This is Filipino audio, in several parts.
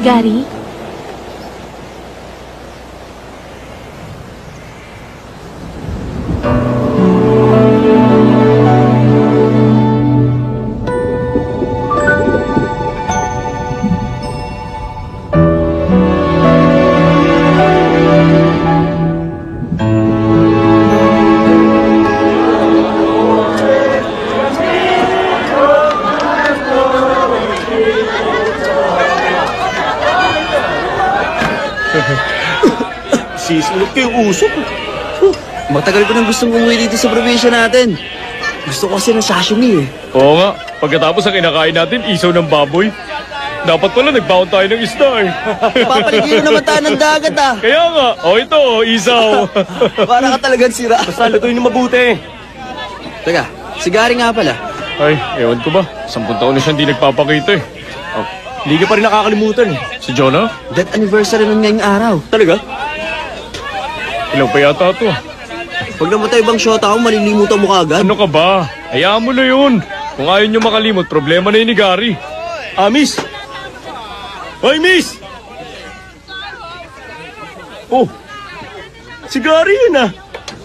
Gary? Sisulot ko yung usok. Matagal ko nang gustong umuwi dito sa probinsya natin. Gusto ko kasi ng sashimi eh. Oo nga, pagkatapos ang kinakain natin, isaw ng baboy. Dapat pala nagbaon tayo ng isda eh. Papaligiro naman tayo ng dagat ah. Kaya nga, ito, isaw. Para ka talagang sira. Basta lutuin na mabuti. Teka, si Gary nga pala. Ay, ewan ko ba, 10 taon na siyang di nagpapakita eh. Hindi ka pa rin nakakalimutan. Si Jonah? Death anniversary nun ngayong araw. Talaga? Ilang pa yata ito. Pag namatay bang shota ko, malilimutan mo kagad. Ano ka ba? Hayaan mo na yun. Kung ayaw niyo makalimot, problema na yun ni Gary. Miss! Hoy, miss! Oh, si Gary yun ah.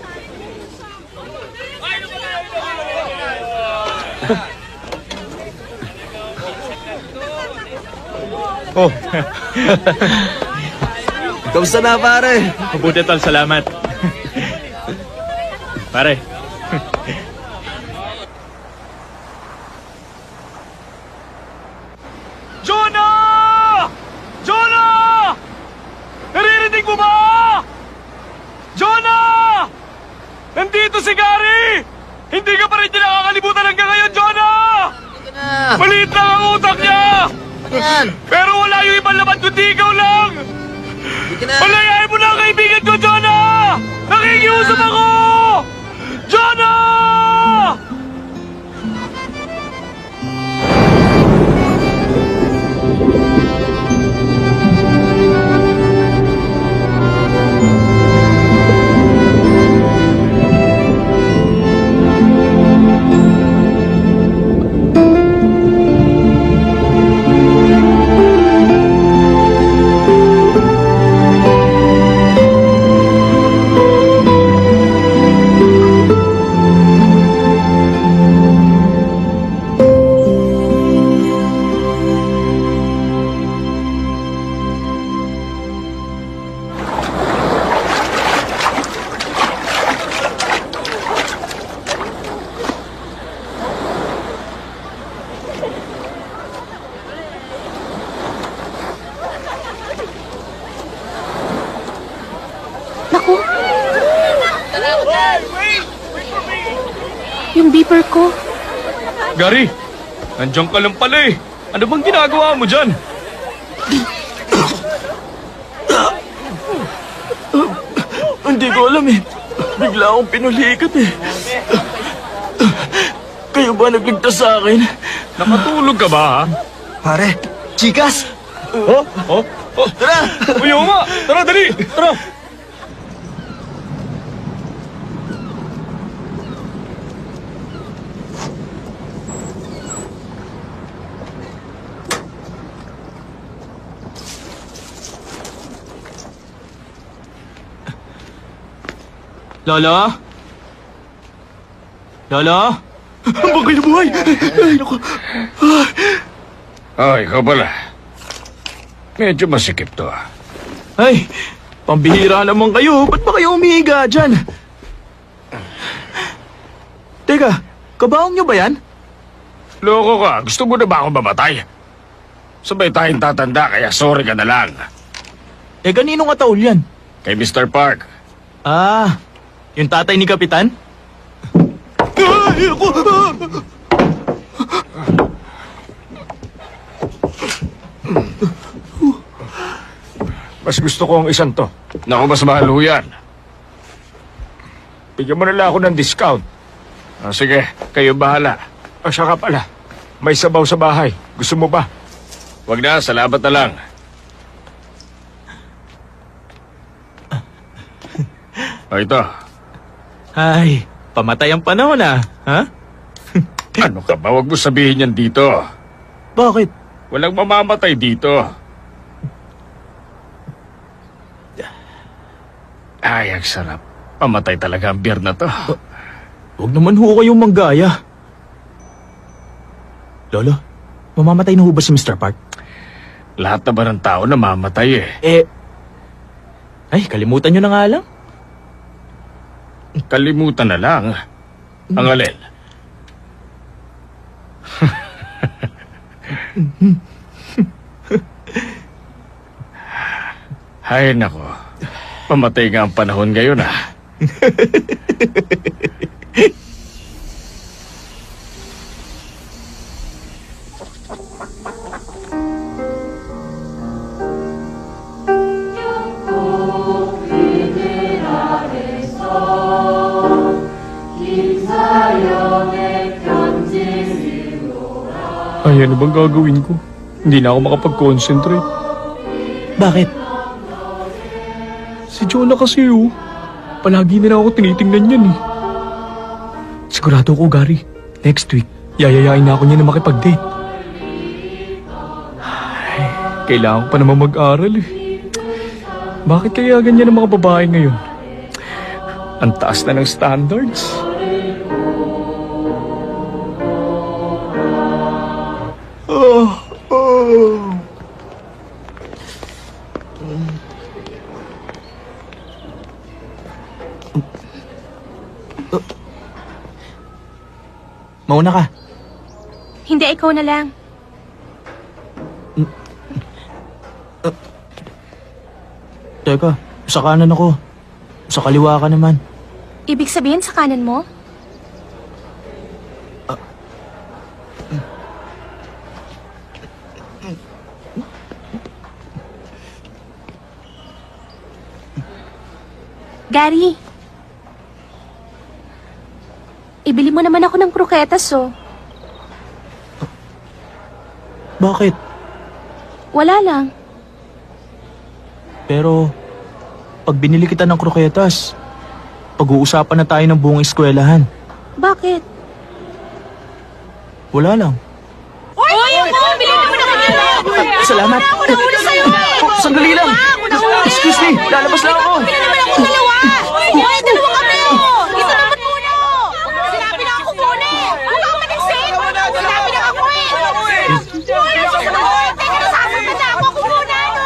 Oh, Kamusta na pare? mabuti tal, salamat. Pare. Jonah! Jonah! Naririnig mo ba? Jonah! Nandito si Gary! Hindi ka pa rin niya nakakalimutan hanggang ngayon, Jonah! Maliit lang ang utak niya! Yan! Pero wala yung ibang laman kundi ikaw lang! Palayain mo na ang kaibigan ko, Jonah! Nakikiusap ako! Jonah! Naku! Yung beeper ko. Gary, nandiyan ka lang pala eh. Ano bang ginagawa mo dyan? Hindi ko alam eh. Bigla akong pinulikat eh. Kayo ba nagligtas sa akin? Nakatulog ka ba, ha? Pare, chikas! Oh? Oh? Oh? Tara! Uy, oo nga! Tara, dali! Tara! Lola? Lola? Ang bagay na buhay! Ay, naku! Ikaw pala. Medyo masikip to, ah. Ay, pambihira naman kayo. Ba't ba kayo umihiga dyan? Teka, kabaong nyo ba yan? Loko ka. Gusto mo na ba ako mamatay? Sabay tayong tatanda, kaya sorry ka na lang. Eh, kaninong ataol yan? Kay Mr. Park. Ah, yung tatay ni Kapitan? Ay, ako! Mas gusto ko ang isang to. Naku, mas mahal ho yan. Bigyan mo na lang ako ng discount. Sige, kayo bahala. Saka pala, may sabaw sa bahay. Gusto mo ba? Wag na, salamat na lang. Ito. Ay, pamatay ang panahon ah. Ha? Ano ka ba? Wag mo sabihin yan dito. Bakit? Walang mamamatay dito. Ay, ang sarap. Pamatay talaga ang beer na to. Huwag naman ho kayong manggaya. Lolo, mamamatay na ho ba si Mr. Park? Lahat na ba ng tao namamatay eh? Ay, kalimutan nyo na nga lang. Kalimutan na lang. Ang alin. Ay, nako. Pamatay nga ang panahon ngayon ah. Ay, ano bang gagawin ko? Hindi na ako makapag-concentrate. Bakit? Si Jonah kasi palagi na lang ako tinitingnan yan eh. Sigurado ko, Gary. Next week, yayayain na ako niya na makipag-date. Ay, kailangan ko pa naman mag-aral eh. Bakit kaya ganyan ang mga babae ngayon? Ang taas na ng standards. Mauna ka. Hindi, ikaw na lang. Teka, sa kanan ako. Sa kaliwa ka naman. Ibig sabihin sa kanan mo? Gary, ibili mo naman ako ng kroketas, oh. Bakit? Wala lang. Pero, pag binili kita ng kroketas, pag-uusapan na tayo ng buong eskwelahan. Bakit? Wala lang. Uy! Bili naman ako ng Salamat. Sandali lang. Excuse me, lalabas lang ako. Bili naman ako dalawa! Uy, dalawa kami! Isa naman muna! Sinabi na ako muna! Ano ka mag-exit? Sinabi na ako eh! Uy, ako naman! Teka, nasasabi na ako! Ako muna, no?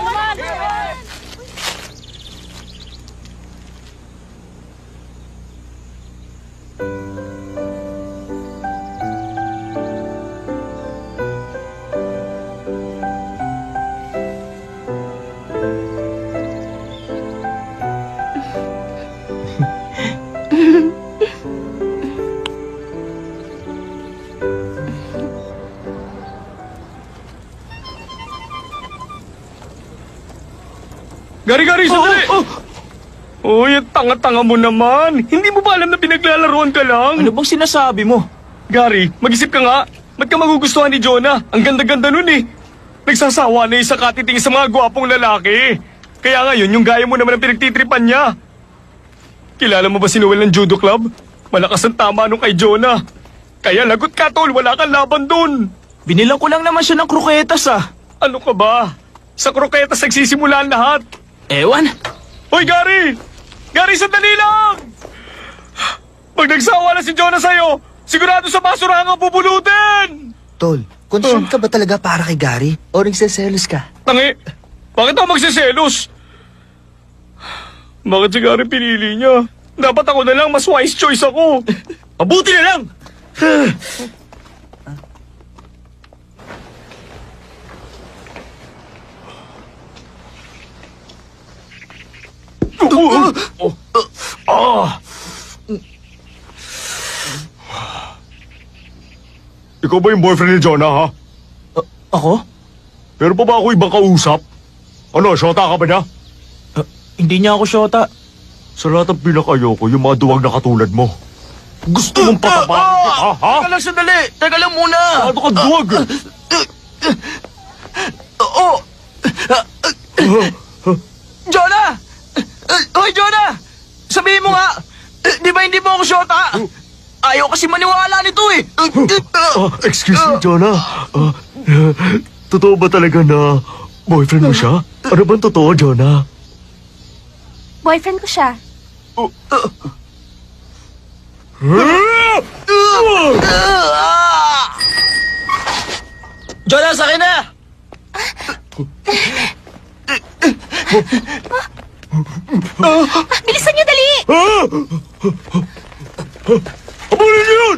Gari-gari, sandali! Uy, ang tanga-tanga mo naman. Hindi mo ba alam na pinaglalaroan ka lang? Ano bang sinasabi mo? Gary, mag-isip ka nga. Ba't ka magugustuhan ni Jonah? Ang ganda-ganda nun eh. Nagsasawa na sa katiting sa mga gwapong lalaki. Kaya ngayon, yung gaya mo naman ang pinagtitripan niya. Kilala mo ba si Noel ng judo club? Malakas ang tama nung kay Jonah. Kaya lagot ka, tol. Wala kang laban dun. Binilang ko lang naman siya ng kroketas ah. Ano ka ba? Sa kroketas nagsisimula ang lahat. Ewan. Hoy, Gary! Gary, sandali lang! Pag nagsawa na si Jonah sa'yo, sigurado sa basurahan ang pupulutin! Tol, concerned ka ba talaga para kay Gary? O nagseselos ka? Tangi, bakit ako magsiselos? Bakit si Gary pinili niya? Dapat ako na lang, mas wise choice ako. Mabuti na lang! Ikaw ba yung boyfriend ni Jonah, ha? Ako? Pero pa ba ako ibang kausap? Ano, syota ka ba niya? Hindi niya ako syota. Sa lahat ng pinakayoko, yung mga duwag na katulad mo. Gusto mong patapakan kita, ha? Teka lang sandali! Teka lang muna! Ano ka duwag? Jonah! Hoy, Jonah! Sabihin mo nga! Di ba hindi mo ako syota? Ayaw kasi maniwala nito eh! Excuse me, Jonah. Totoo ba talaga na boyfriend mo siya? Ano bang totoo, Jonah? Boyfriend ko siya. Jonah, sakin na! Bilisan niyo, dali! Abulin niyo yun!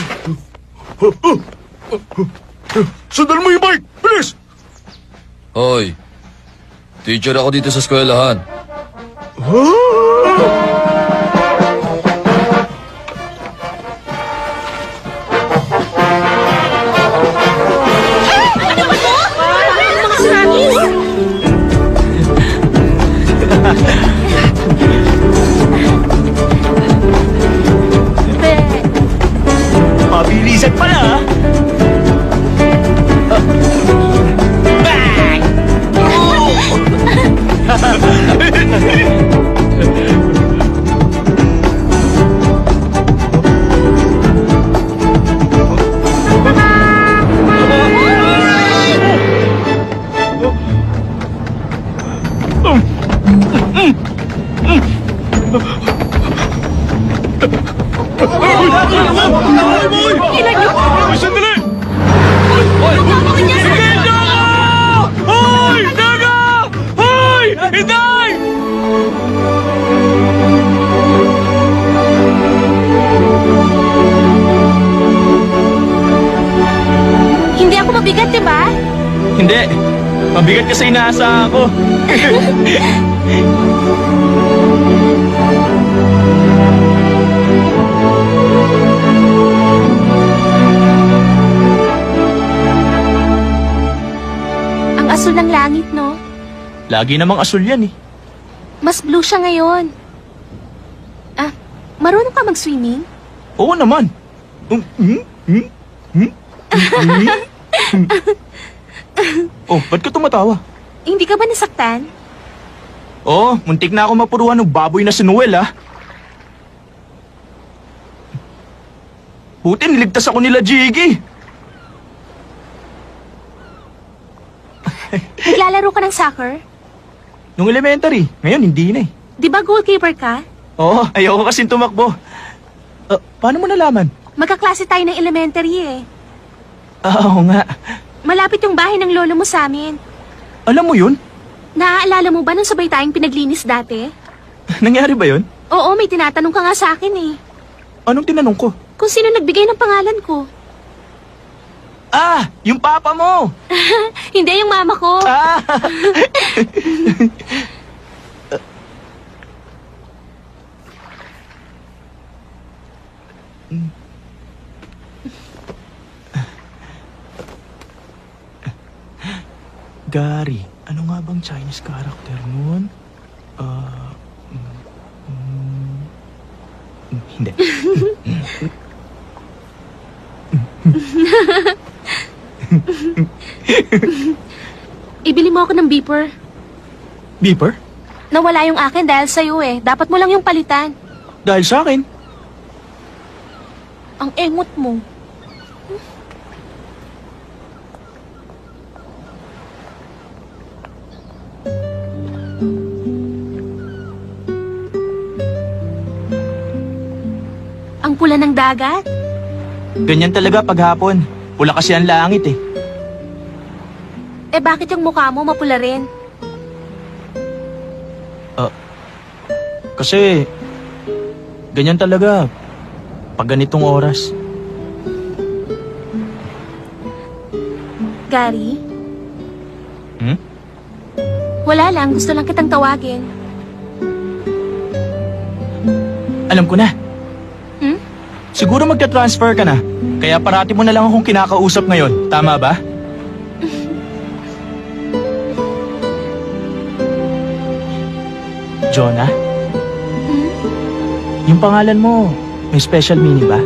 Sundan mo yung bike! Bilis! Hoy, teacher ako dito sa eskwelahan. Mga tsunamis! Mabilisan pala, ha? Bang! Ilan niyo po? Ay, sandali! Tumawag niya sa... Sige, Daga! Hoy! Daga! Hoy! Hinday! Hindi ako mabigat, di ba? Hindi. Mabigat kasi inaasahan ko. Ang asul ng langit, no? Lagi namang asul yan, eh. Mas blue siya ngayon. Ah, marunong ka mag-swimming? Oo naman. Oh, ba't ka tumatawa? Hindi ka ba nasaktan? Oo, muntik na ako mapuruan ng baboy na si Noel, ha? Buti niligtas ako nila, Jiggy. Naglalaro ka ng soccer? Nung elementary, ngayon hindi na, eh. Di ba goalkeeper ka? Oo, ayoko kasing tumakbo. Paano mo nalaman? Magkaklase tayo ng elementary eh. Oo nga. Malapit yung bahay ng lolo mo sa amin. Alam mo yun? Naaalala mo ba nung sabay tayong pinaglinis dati? Nangyari ba yun? Oo, may tinatanong ka nga sa akin eh. Anong tinanong ko? Kung sino nagbigay ng pangalan ko. Ah, yung papa mo! Hindi yung mama ko. Ah! Gary, ano nga bang Chinese character nun? Hindi. Ibili mo ako ng beeper. Beeper? Nawala yung akin dahil sa'yo eh. Dapat mo lang yung palitan. Dahil sa akin. Ang engot mo. Ang pula ng dagat. Ganyan talaga paghapon. Pula kasi ang langit, eh. Eh bakit yung mukha mo mapula rin? Kasi, ganyan talaga pag ganitong oras. Gary? Hmm? Wala lang. Gusto lang kitang tawagin. Alam ko na. Hmm? Siguro magta-transfer ka na. Kaya parati mo na lang akong kinakausap ngayon. Tama ba? Jonah? Hmm? Yung pangalan mo, may special meaning ba?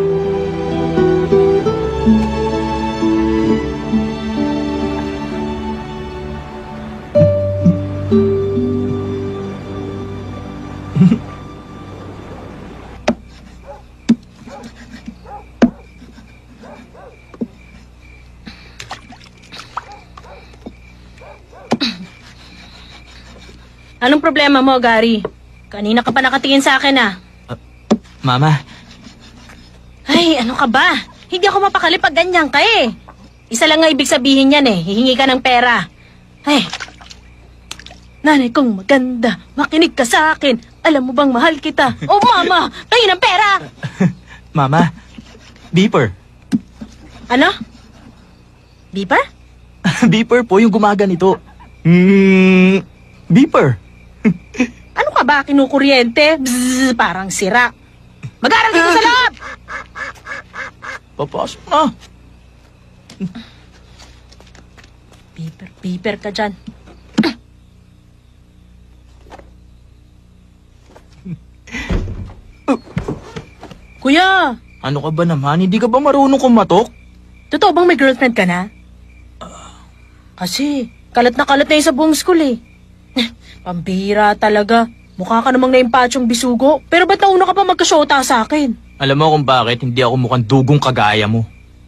Anong problema mo, Gary? Kanina ka pa nakatingin sa akin ah. Mama, Ay, ano ka ba? Hindi ako mapakali pag ganyan ka eh. Isa lang nga ibig sabihin yan eh. Hihingi ka ng pera. Ay. Nanay kong maganda, makinig ka sa akin. Alam mo bang mahal kita? Oh, mama, tayo ng pera! Mama, beeper. Ano? Beeper? Beeper po yung gumaganito. Beeper. Ano ka ba, kinukuryente? Bzzz, parang sira. Mag-aral dito sa loob! Papasok na. Beeper ka dyan. Kuya, Ano ka ba naman? Hindi ka ba marunong kumatok? totoo bang may girlfriend ka na? Kasi, kalat na yun sa buong school eh. Pambihira talaga. Mukha ka namang naimpatsyong bisugo. Pero ba't nauna ka pa magkasyota sa akin? Alam mo kung bakit hindi ako mukhang dugong kagaya mo.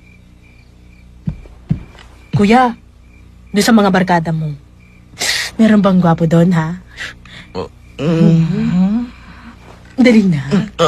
Kuya, doon sa mga barkada mo, meron bang gwapo doon, ha? Dali na.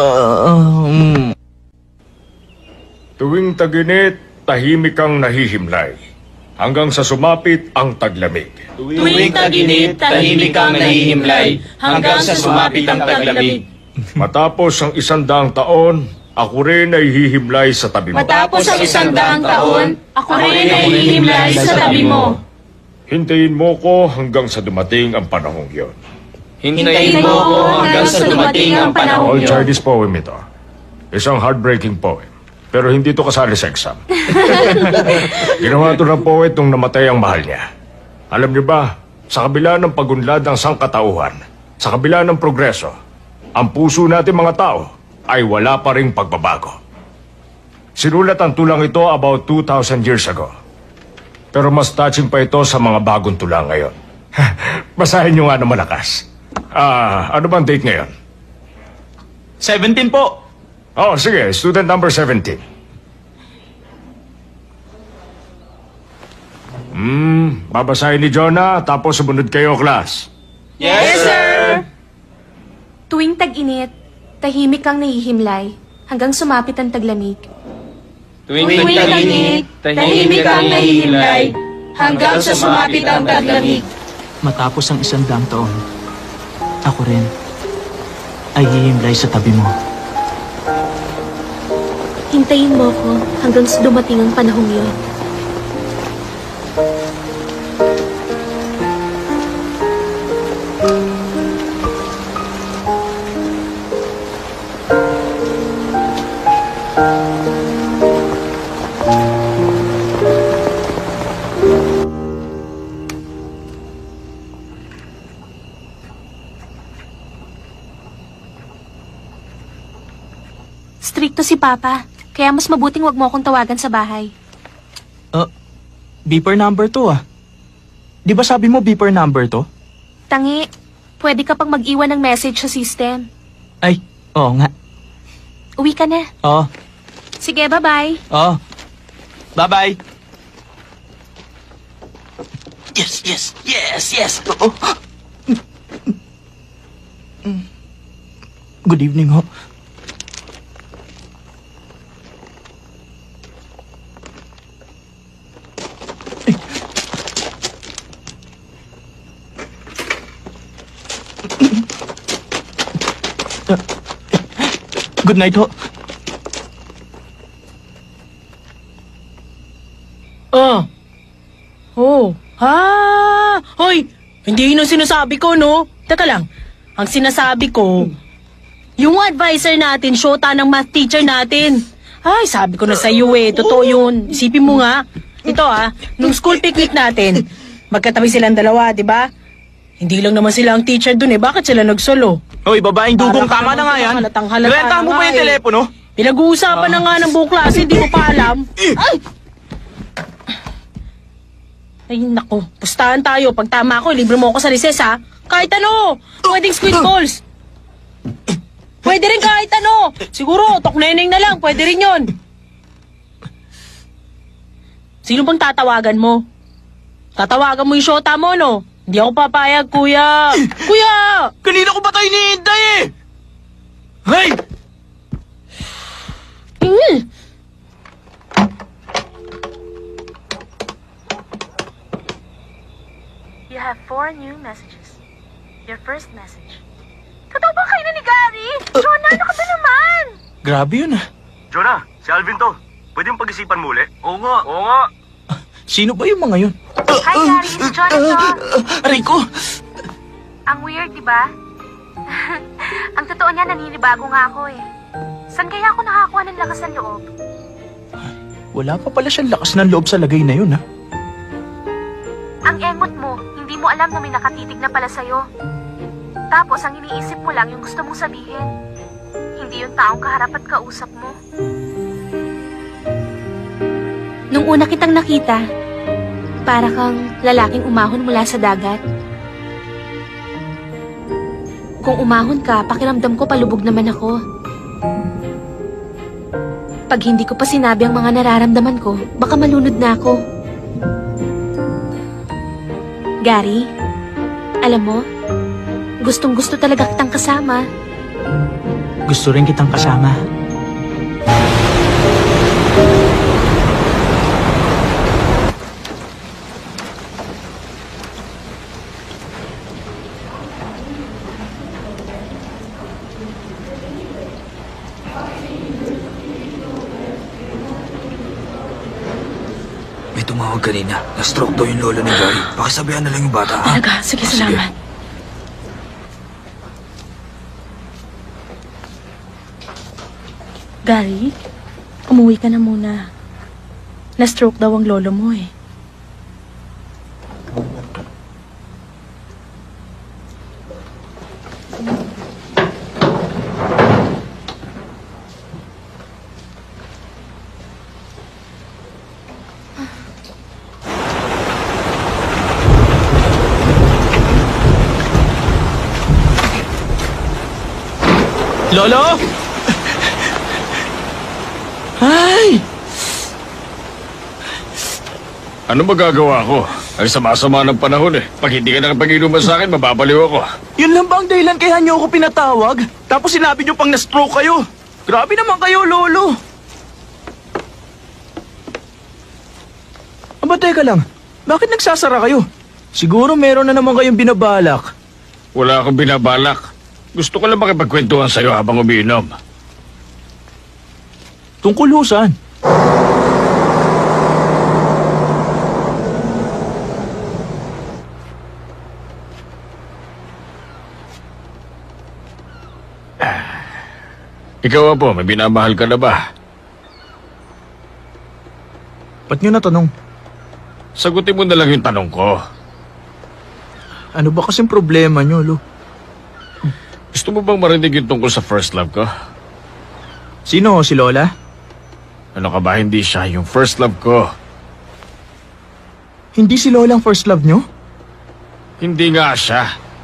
Tuwing taginit, tahimik kang nahihimlay. Hanggang sa sumapit ang taglamig. Tuwing taginit, tahimik kang nahihimlay, hanggang sa sumapit ang taglamig. Matapos ang 100 taon, ako rin ay hihimlay sa tabi mo. Matapos ang 100 taon, ako rin ay hihimlay sa tabi mo. Hintayin mo ko hanggang sa dumating ang panahong yon. Hintayin mo ako hanggang sa dumating ang panahon All yun. Chinese poem ito. Isang heartbreaking poem. Pero hindi ito kasali sa exam. Ginawa ito ng poet nung namatay ang mahal niya. Alam niyo ba, sa kabila ng pagunlad ng sangkatauhan, sa kabila ng progreso, ang puso natin mga tao ay wala pa ring pagbabago. Sinulat ang tulang ito about 2,000 years ago. Pero mas touching pa ito sa mga bagong tulang ngayon. Basahin niyo nga ng malakas. Ano bang date ngayon? 17 po. Oh, sige. Student number 17. Babasahin ni Jonah, tapos sumunod kayo, class. Yes, sir! Tuwing tag-init, tahimik kang nahihimlay, hanggang sumapit ang taglamig. Tuwing tag-init, tahimik kang nahihimlay, hanggang sa sumapit ang taglamig. Matapos ang 100 taon, ako rin ay hihimlay sa tabi mo. Hintayin mo ko hanggang sa dumating ang panahong yun. Stricto si Papa, kaya mas mabuting wag mo akong tawagan sa bahay. Beeper number to ah. Di ba sabi mo beeper number to? Tangi, pwede ka pang mag-iwan ng message sa system. Ay, oo nga. Uwi ka na. Oo, Sige, bye-bye. oo. Bye-bye. Yes. Oo. Good evening ho. Good night ho. Hoy, hindi yun ang sinasabi ko, no? Teka lang, ang sinasabi ko, yung advisor natin, syota ng math teacher natin. Ay, sabi ko na sa iyo eh, totoo yun. Isipin mo nga, ito nung school picnic natin, magkatabi silang dalawa, di ba? Hindi lang naman sila ang teacher dun eh, bakit sila nagsolo? Hoy, babaeng dugong, tama na nga yan. Halatang-halata Rentahan mo na ba nga yung eh. telepono? Pinag-uusapan na nga ng buong klase, di mo pa alam. Ay, naku. Pustahan tayo. Pag tama ako, libre mo ako sa recess, ha? Kahit ano. Pwedeng squid balls. Pwede rin kahit ano. Siguro, tokneneng na lang. Pwede rin yun. Sino bang tatawagan mo? Tatawagan mo yung syota mo, no? Hindi ako papayag, kuya! Kuya! Kanina ko ba tayo hinihintay eh? Hey! You have 4 new messages. Your first message. Totoo ba kayo na ni Gary? Jonah, ano ka ba naman? Grabe yun ah. Jonah, si Alvin to. Pwede yung pag-isipan muli? Oo nga. Sino ba yung mga yun? Hi, Gary. Si Jonah to. Rico! Ang weird, di ba? Ang totoo niya, naninibago nga ako eh. Saan kaya ako nakakuha ng lakas ng loob? Wala pa pala siyang lakas ng loob sa lagay na yun ah. Ang engot mo, hindi mo alam na may nakatitig na pala sa'yo. Tapos ang iniisip mo lang yung gusto mong sabihin. Hindi yung taong kaharap at kausap mo. Nung una kitang nakita, para kang lalaking umahon mula sa dagat. Kung umahon ka, pakiramdam ko palubog naman ako. Pag hindi ko pa sinabi ang mga nararamdaman ko, baka malunod na ako. Gary, alam mo, gustong-gusto talaga kitang kasama. Gusto rin kitang kasama. May tumawag kanina. Na-stroke daw yung lolo ni Gary. Pakisabihan na lang yung bata, ha? Talaga? Sige, salamat. Gary, umuwi ka na muna. Na-stroke daw ang lolo mo eh. Lolo! Ay! Ano magagawa ko? Ay sama-sama ng panahon eh. Pag hindi ka nakapag-inuman sa akin, mababaliw ako. Yun lang ba ang dahilan kaya niyo ako pinatawag? Tapos sinabi niyo pang na-stroke kayo. Grabe naman kayo, Lolo. Aba, teka lang. Bakit nagsasara kayo? Siguro meron na naman kayong binabalak. Wala akong binabalak. Gusto ko lang makipagkwentuhan sa'yo habang umiinom. Tungkol ho saan? Ikaw po, may binamahal ka na ba? Ba't niyo natanong? Sagutin mo na lang yung tanong ko. Ano ba kasing problema niyo, Lo? Gusto mo bang marinig yung tungkol sa first love ko? Sino ho, si Lola? Ano ka ba, hindi siya yung first love ko. Hindi si Lola ang first love niyo? Hindi nga siya.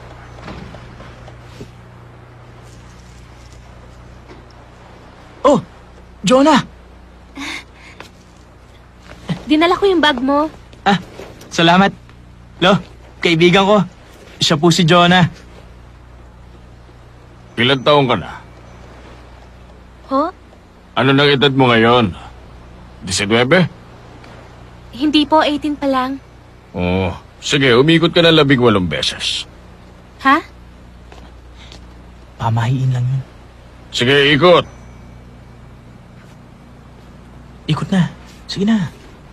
Oh, Jonah! Dinala ko yung bag mo. Ah, salamat. Lo, kaibigan ko. Siya po si Jonah. Ilan taong ka na? Ho? Ano nang edad mo ngayon? 19? Hindi po, 18 pa lang. Oo. Sige, umikot ka na 18 beses. Ha? Pamahiin lang yun. Sige, ikot. Ikot na. Sige na.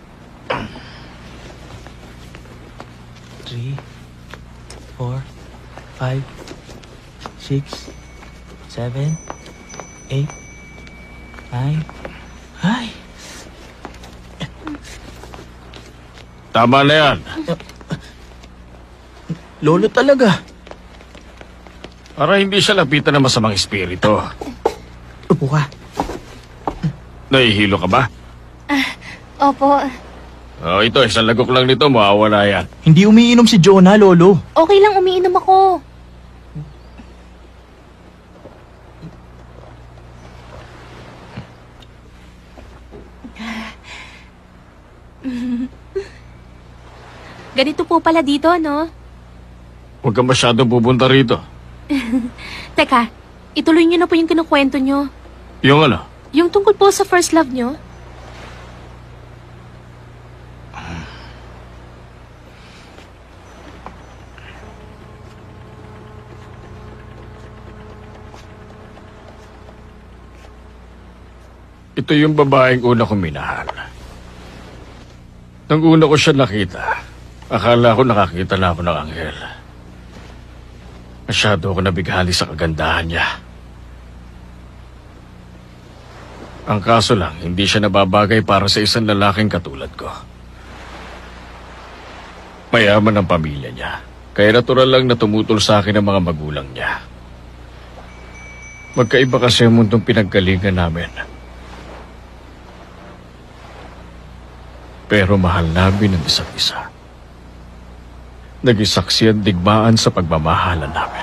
3, 4, 5, 6, 7, 8, 9. Ay! Tama na yan. Lolo talaga. Para hindi siya lapitan ng masamang espiritu. Upo ka. Nahihilo ka ba? Opo. Oh, ito, isang lagok lang nito, mawawala yan. Hindi umiinom si Jonah, Lolo. Okay lang, umiinom ako. Ganito po pala dito, no? Huwag ka masyadong pupunta rito. Teka, ituloy niyo na po yung kinukwento niyo. Yung ano? Yung tungkol po sa first love niyo. Ito yung babaeng una kong minahal. Nang una ko siya nakita, akala ko nakakita na ako ng anghel. Masyado ako nabighali sa kagandahan niya. Ang kaso lang, hindi siya nababagay para sa isang lalaking katulad ko. Mayaman ang pamilya niya, kaya natural lang na tumutol sa akin ang mga magulang niya. Magkaiba kasi ang mundong pinaggalingan namin. Pero mahal namin ang isa't isa. Naging saksi at digmaan sa pagmamahalan namin.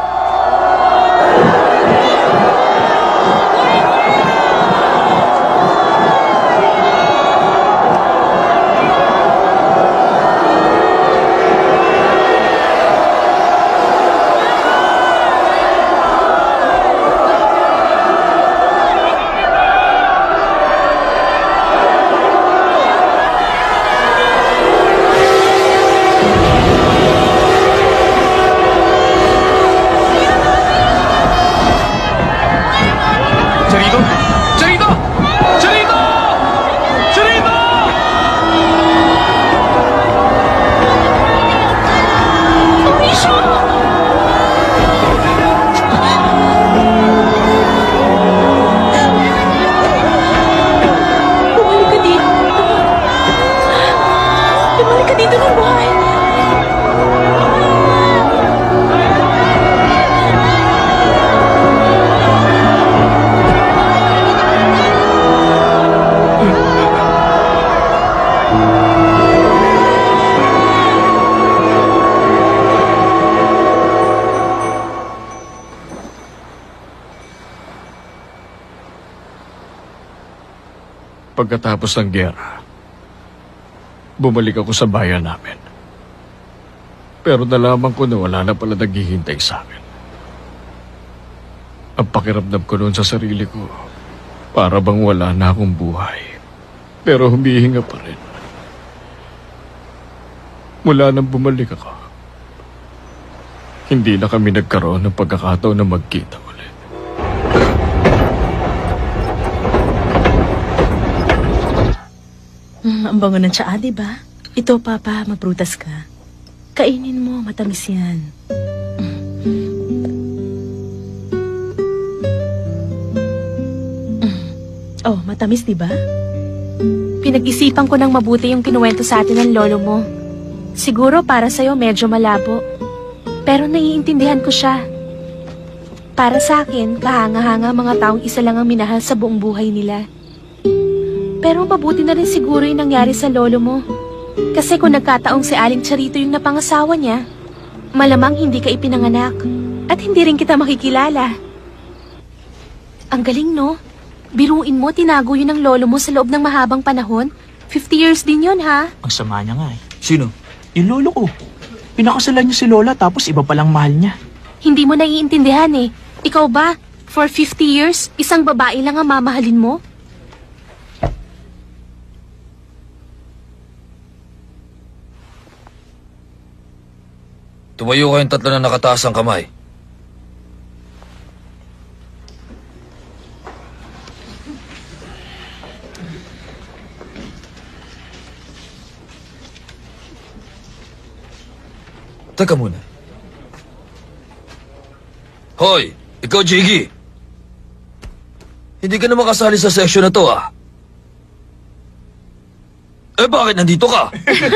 Pagkatapos ng giyera, bumalik ako sa bayan namin. Pero nalaman ko na wala na pala naghihintay sa akin. Ang pakiramdam ko noon sa sarili ko, para bang wala na akong buhay. Pero humihinga pa rin. Mula nang bumalik ako, hindi na kami nagkaroon ng pagkakataon na magkita ulit. Ang bango ng tsaa, diba? Ito, Papa, maprutas ka. Kainin mo, matamis yan. Oh, matamis, diba? Pinag-isipan ko ng mabuti yung kinuwento sa atin ng lolo mo. Siguro para sa'yo medyo malabo. Pero naiintindihan ko siya. Para sa akin, kahanga-hanga mga taong isa lang ang minahal sa buong buhay nila. Pero mabuti na rin siguro yung nangyari sa lolo mo. Kasi kung nagkataong si Aling Charito yung napangasawa niya, malamang hindi ka ipinanganak at hindi rin kita makikilala. Ang galing, no? Biruin mo, tinago yun ng lolo mo sa loob ng mahabang panahon. 50 years din yun, ha? Ang sama niya nga eh. Sino? Yung lolo ko. Pinakasalan niya si Lola tapos iba palang mahal niya. Hindi mo naiintindihan eh. Ikaw ba, for 50 years, isang babae lang ang mamahalin mo? Tumayo kayong tatlo na nakataas ang kamay. Teka muna. Hoy, ikaw, Jiggy. Hindi ka na makasali sa section na to, ah. Eh, bakit nandito ka?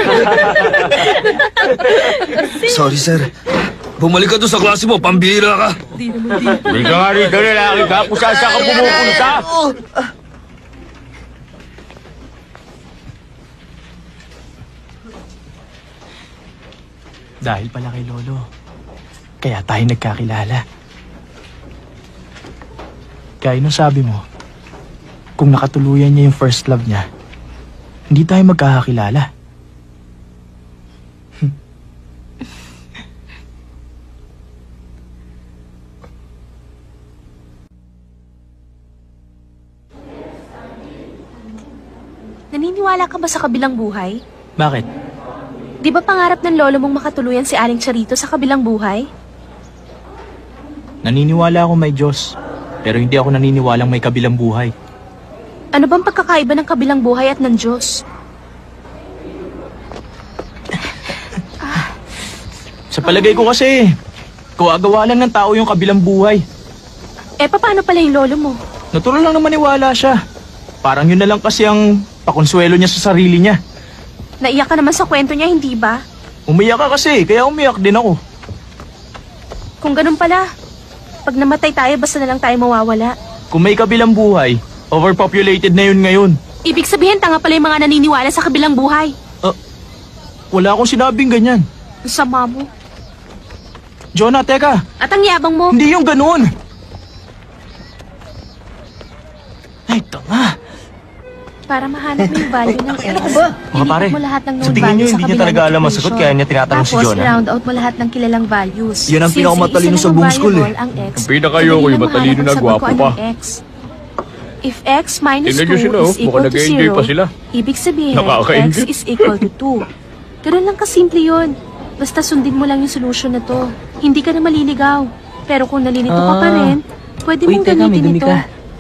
Sorry, sir. Bumalik ka doon sa klase mo, pambihira ka. Hindi ka nga rito, lalaki ka, kung saan ka pumupunta. Dahil pala kay Lolo. Kaya tayo nagkakilala. Kaya nung sabi mo, kung nakatuluyan niya yung first love niya, hindi tayo magkakakilala. Naniniwala ka ba sa kabilang buhay? Bakit? Di ba pangarap ng lolo mong makatuluyan si Aling Charito sa kabilang buhay? Naniniwala ako may Diyos. Pero hindi ako naniniwalang may kabilang buhay. Ano bang pagkakaiba ng kabilang buhay at ng Diyos? Sa palagay ko kasi, gawa lang ng tao yung kabilang buhay. Eh, paano pala yung lolo mo? Natural lang na maniwala siya. Parang yun na lang kasi ang pakonsuelo niya sa sarili niya. Naiyak ka naman sa kwento niya, hindi ba? Umiyak ka kasi, kaya umiyak din ako. Kung ganun pala, pag namatay tayo, basta na lang tayo mawawala. Kung may kabilang buhay, overpopulated na yun ngayon. Ibig sabihin, tanga pala yung mga naniniwala sa kabilang buhay. Wala akong sinabing ganyan. Ang sama mo. Jonah, teka. At ang yabang mo. Hindi yung ganun. Ay, tanga. Para mahanap mo yung value ng X. Mga pare, mo lahat ng known sa tingin niyo values hindi niya kabilang talaga alam ang sagot, equation. kaya niya tinatanong si Tapos, Jonah. round out mo lahat ng kilalang values. Yan ang Since pinakamatalino isa sa lang buong ang school, variable, eh. ang X, Ang pinakayo ko, madali yung lang matalino mahanap na ang sagot gwapo ko, pa. anong X. If X minus 2 Tingnan niyo sila, is mukhang equal to nag-e-enjoy 0, pa sila. ibig sabihin, Nakakaingit. X is equal to 2. Ganun lang kasimple yun. Basta sundin mo lang yung solution na to. Hindi ka na maliligaw. Pero kung nalilito ka pa rin, pwede mong gamitin ito.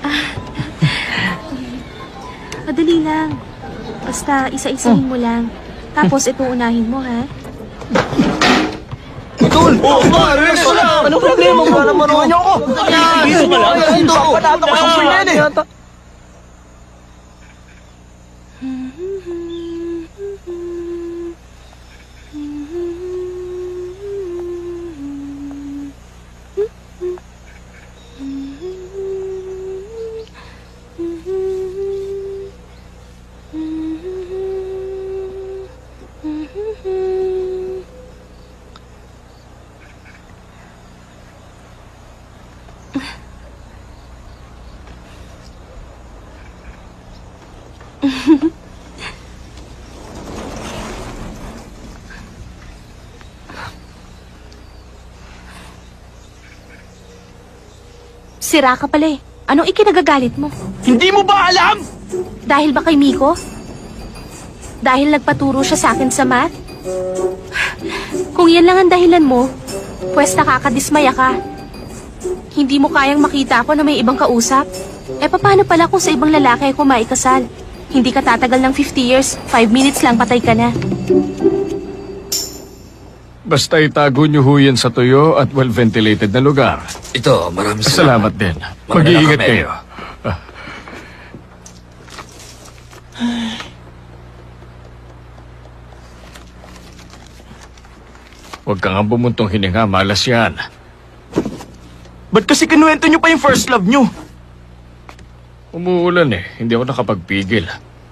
Madali lang. Basta isa-isahin mo lang. Tapos ito unahin mo, ha? Idol! Oo, pare! Anong problema mo? Para maroon niyo ako! Dito ka lang! Ito! Panata ko sa yan eh. Sira ka pala eh. Anong ikinagagalit mo? Hindi mo ba alam? Dahil ba kay Miko? Dahil nagpaturo siya sa akin sa math? Kung yan lang ang dahilan mo, pwes nakakadismaya ka. Hindi mo kayang makita ako na may ibang kausap? Eh paano pala kung sa ibang lalaki ako maikasal? Hindi ka tatagal ng 50 years, 5 minutes lang patay ka na. Basta itago niyo ho yan sa tuyo at well-ventilated na lugar. Ito, maraming Salamat din. Mga Mag-iingat nakamelyo. kayo. Huwag ka nga bumuntong hininga, malas yan. Ba't kasi kinuwento niyo pa yung first love niyo? Umuulan eh, hindi ako nakapagpigil.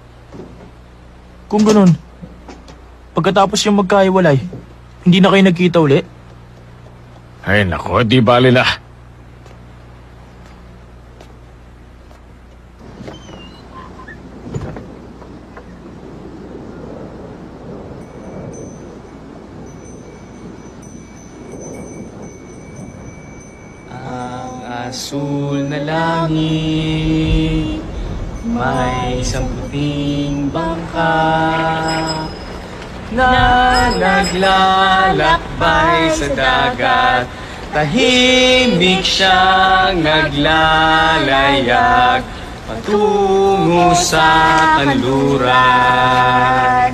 Kung ganun, pagkatapos yung magkahiwalay, hindi na kayo nagkita uli? Ay nako, di bali na. Asul na langit, may isang puting bangka na naglalakbay sa dagat. Tahimik siyang naglalayag patungo sa kanluran.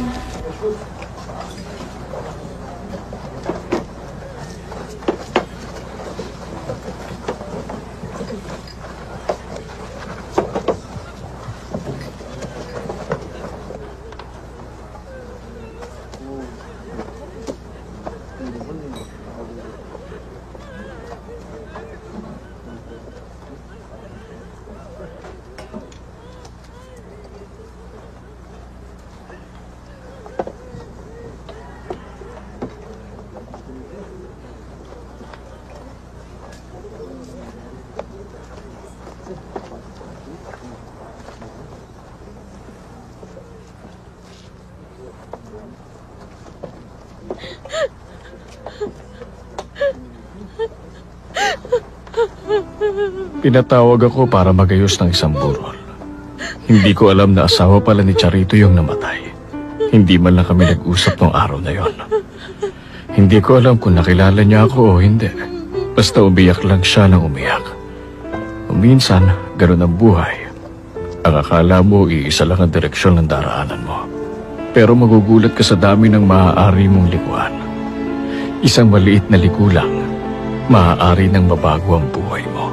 Pinatawag ako para magayos ng isang burol. Hindi ko alam na asawa pala ni Charito yung namatay. Hindi man lang kami nag-usap nung araw na yon. Hindi ko alam kung nakilala niya ako o hindi. Basta umiyak lang siya ng umiyak. Minsan, ganun ang buhay. Ang akala mo, iisa lang ang direksyon ng daraanan mo. Pero magugulat ka sa dami ng maaari mong likuan. Isang maliit na liku lang, maaari nang mabago ang buhay mo.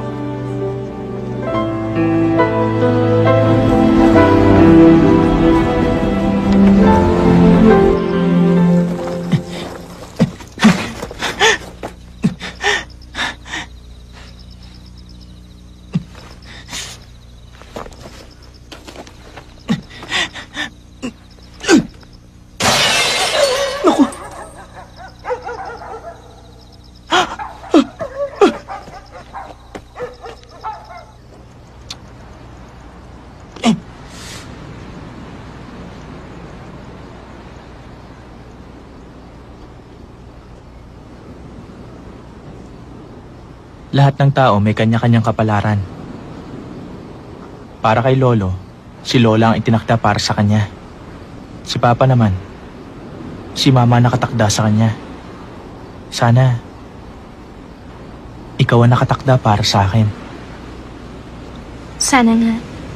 Lahat ng tao may kanya-kanyang kapalaran. Para kay Lolo, si Lola ang itinakda para sa kanya. Si Papa naman, si Mama nakatakda sa kanya. Sana, ikaw ang nakatakda para sa akin. Sana nga.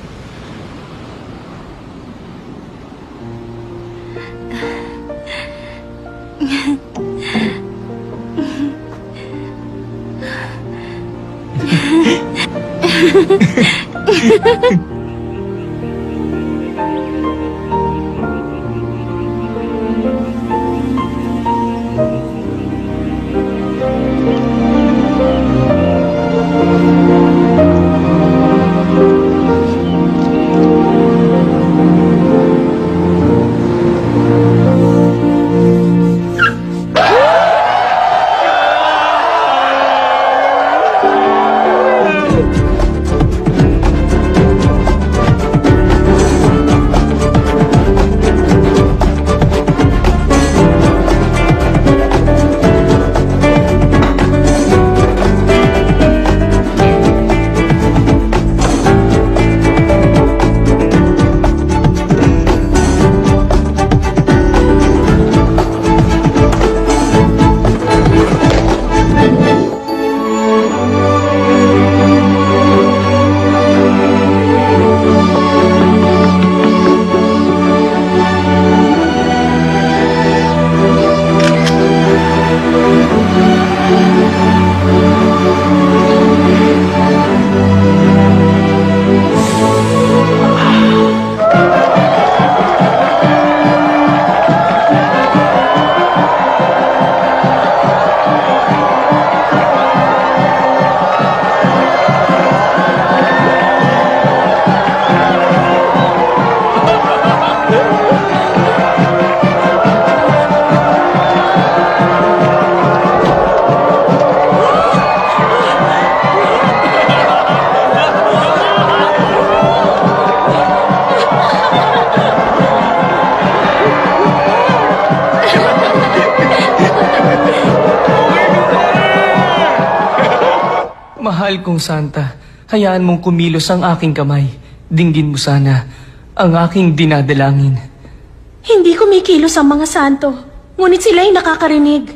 Mahal kong Santa, hayaan mong kumilos ang aking kamay. Dinggin mo sana ang aking dinadalangin. Hindi kumikilos ang mga santo, ngunit sila'y nakakarinig.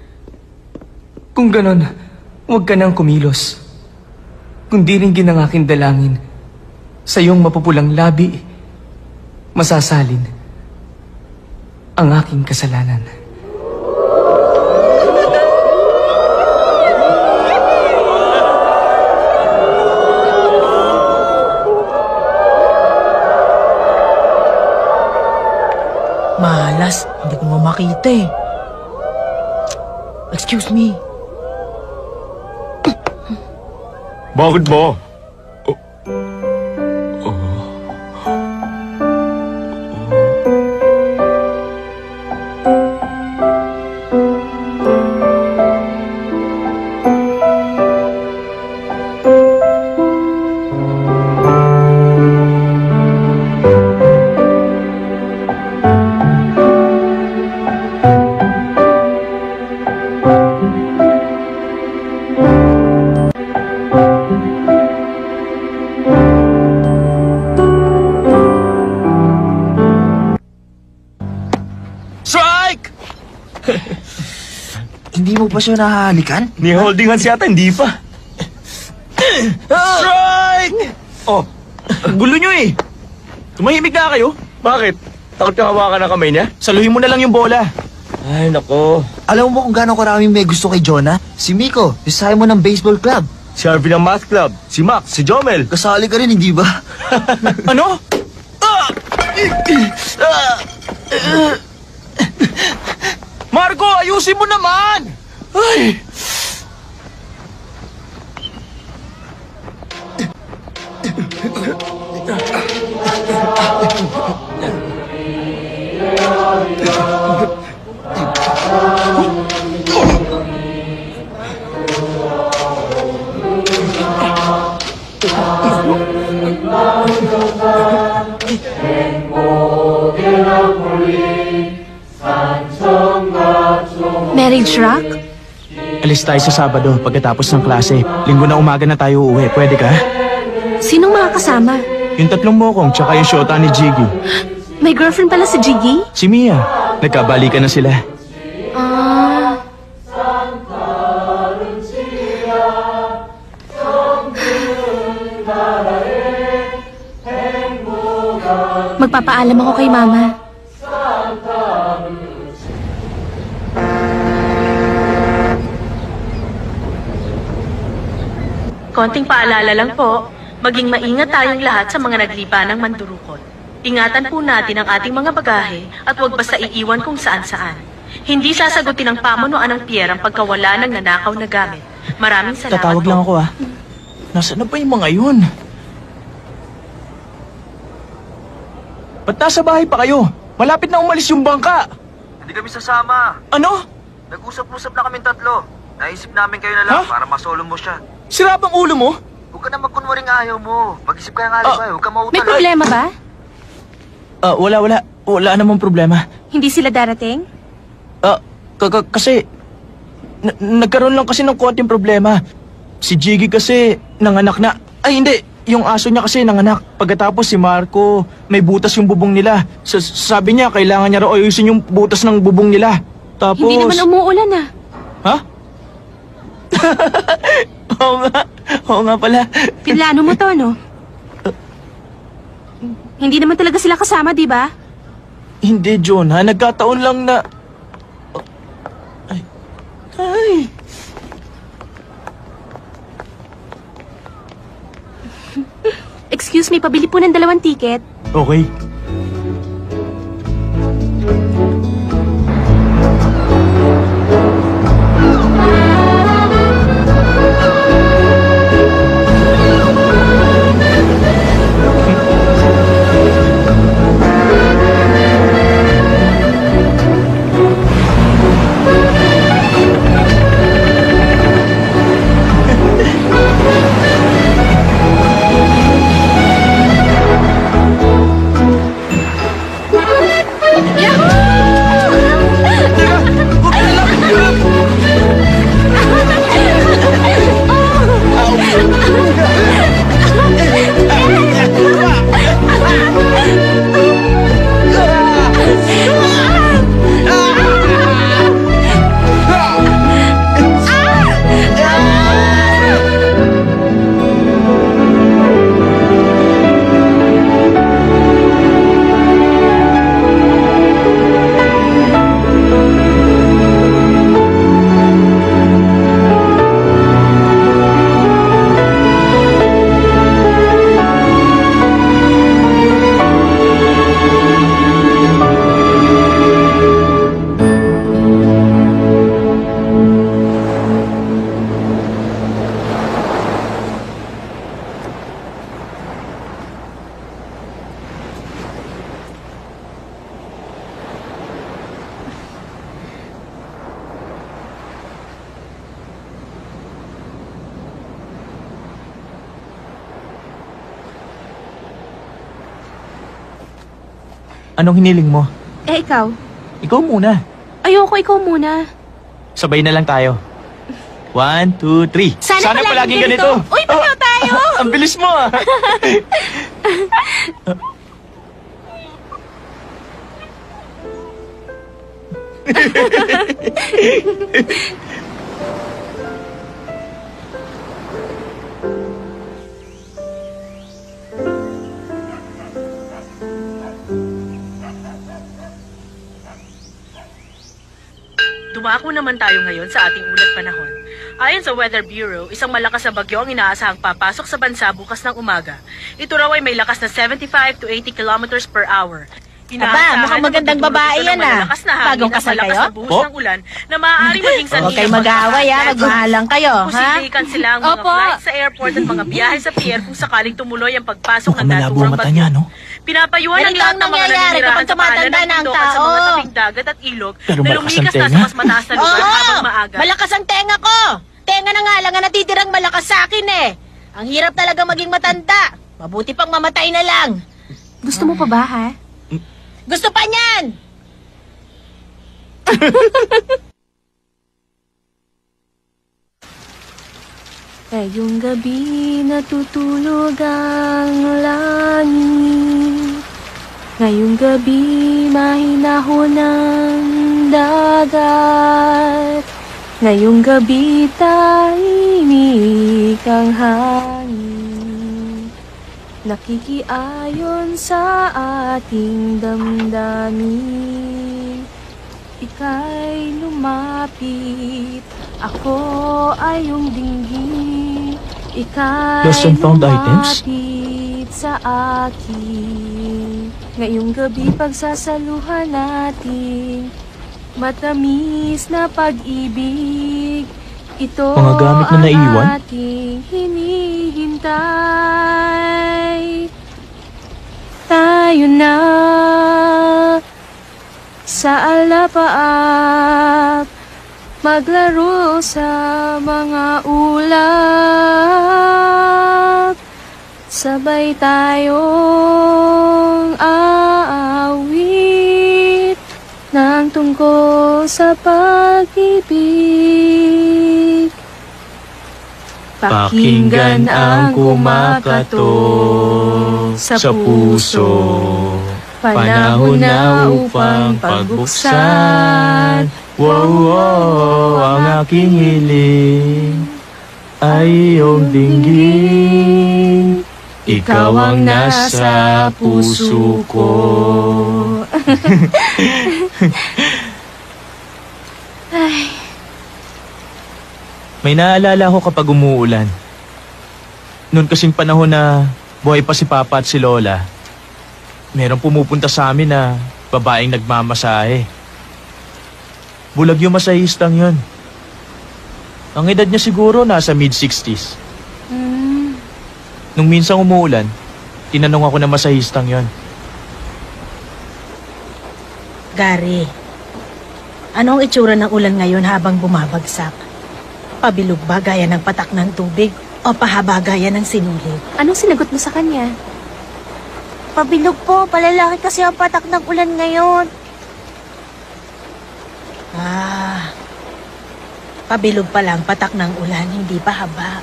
Kung ganon, huwag ka nang kumilos. Kundi ringgin ang aking dalangin. Sa iyong mapupulang labi, masasalin ang aking kasalanan. Malas, hindi ko mo makita eh. Excuse me. Bakit ba? Hindi mo pa siya nahahalikan? Ni holding hands yata, hindi pa. Strike! Oh, Gulo nyo eh. Tumahimik na kayo. bakit? Takot kang hawakan ng kamay niya? Saluhin mo na lang yung bola. Ay, nako. Alam mo kung gaano karaming may gusto kay Jonah? Si Miko, isahin mo ng baseball club. Si Harvey ng math club, si Max, si Jomel. Kasali ka rin, hindi ba? Ano? Marco, ayusin mo naman! Ay! Marriage rock? Alis tayo sa Sabado pagkatapos ng klase. Linggo na umaga na tayo uuwi. Pwede ka? Sinong mga kasama? Yung tatlong mokong tsaka yung shota ni Jiggy. May girlfriend pala si Jiggy? Si Mia. Nagkabalikan na sila. Ah... Magpapaalam ako kay Mama. Konting paalala lang po, maging maingat tayong lahat sa mga naglipa ng mandurukot. Ingatan po natin ang ating mga bagahe at huwag basta iiwan kung saan-saan. Hindi sasagutin ng pamunuan ng Pierre ang pagkawala ng nanakaw na gamit. Maraming salamat Tatawag po. lang ako ah. Nasaan na ba yung mga yun? Ba't nasa bahay pa kayo? Malapit na umalis yung bangka. Hindi kami sasama. Ano? Nag-usap-usap na kaming tatlo. Naisip namin kayo na lang Ha? para masolo mo siya. Sira bang ulo mo? Huwag ka na magkunwaring ayaw mo. Mag-isip ka ng alibay. Huwag ka mautala. May problema ba? Wala. Wala namang problema. Hindi sila darating? Kasi nagkaroon lang kasi ng konting problema. Si Jiggy kasi nanganak na. Ay hindi, yung aso niya kasi nanganak. Pagkatapos si Marco, may butas yung bubong nila. Sabi niya kailangan niya raw ayusin yung butas ng bubong nila. Tapos... Hindi naman umuulan ah. Ha? Oo nga pala. Pinlano mo to, no? Hindi naman talaga sila kasama, di ba? Hindi, John, ha? Nagkataon lang na... Ay. Excuse me, pabili po ng 2 ticket. Okay. Anong hiniling mo? Eh, ikaw? Ikaw muna. Ayoko, ikaw muna. Sabay na lang tayo. 1, 2, 3. Sana palaging ganito. Uy, pareho tayo! Ang bilis mo ah! Dumako naman tayo ngayon sa ating ulat panahon. Ayon sa Weather Bureau, isang malakas na bagyo ang inaasahang papasok sa bansa bukas ng umaga. Ito raw ay may lakas na 75 to 80 kilometers per hour. Mukhang magandang babae yan, Bagong kasal kayo? Buhos ng ulan na maaaring maging sanhi. Huwag kayo mag-aaway, Magmahalan kayo, ha? Posibleng kansela ang mga Opo. flights sa airport at mga biyahe sa pier kung sakaling tumuloy ang pagpasok ng Mukhang malabo naturang ang mata bagyo. niya, no? Pinapayuhan Ganito ang lahat ang ng mga nangyayari naninirahan kapag sa paanan tumatanda ng na ang bundok at sa mga tao. tabing dagat at ilog Pero na malakas ang lumikas na sa tenga. mas mataas na lugar habang maaga. Malakas ang tenga ko! Tenga na nga lang ang natitirang malakas sa akin eh. Ang hirap talaga maging matanda. Mabuti pang mamatay na lang. Gusto mo pa ba, ha? Gusto pa niyan! Ngayong gabi natutulog ang langit. Ngayong gabi mahinahon ang dagat. Ngayong gabi tahimik ang hangin. Nakikiayon sa ating damdamin. Ika'y lumapit, ako ay iyong dinggin. Ika'y Lost and found items? lumapit sa akin. Ngayong gabi pagsasaluhan natin, matamis na pag-ibig. Ito Mga gamit na naiwan? ang ating hinihintay. Tayo na sa alapaap, maglaro sa mga ulap. Sabay tayong aawit ng tungkol sa pag-ibig. Pakinggan ang kumakatok sa puso. Panahon na upang pagbuksan. Wow, wow, ang aking hiling ay iyong dinggin. Ikaw ang nasa puso ko. May naalala ko kapag umuulan. Noon kasing panahon na buhay pa si Papa at si Lola, merong pumupunta sa amin na babaeng nagmamasahe. Bulag yung masahistang yun. Ang edad niya siguro nasa mid-60s. Nung minsang umuulan, tinanong ako na masahistang yon. Gary, ano ang itsura ng ulan ngayon habang bumabagsak? Pabilog ba gaya ng patak ng tubig o pahaba gaya ng sinulid? Anong sinagot mo sa kanya? Pabilog po, palalaki kasi ang patak ng ulan ngayon. Pabilog pa lang patak ng ulan, hindi pa haba.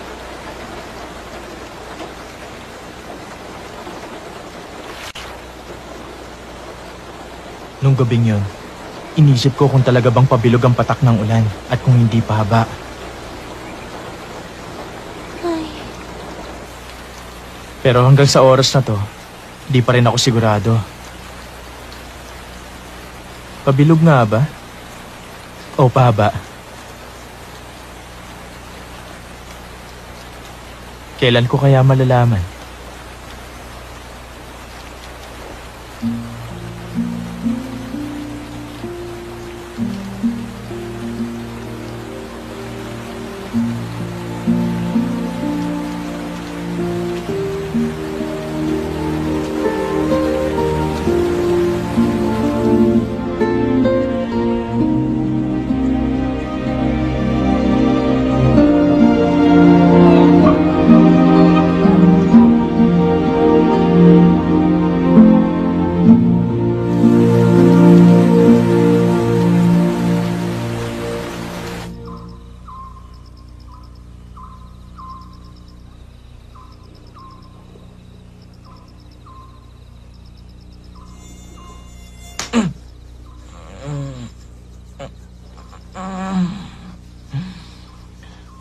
Nung gabing yon, inisip ko kung talaga bang pabilog ang patak ng ulan at kung hindi pa haba. Pero hanggang sa oras na to, di pa rin ako sigurado. Pabilog nga ba? O pahaba? Kailan ko kaya malalaman?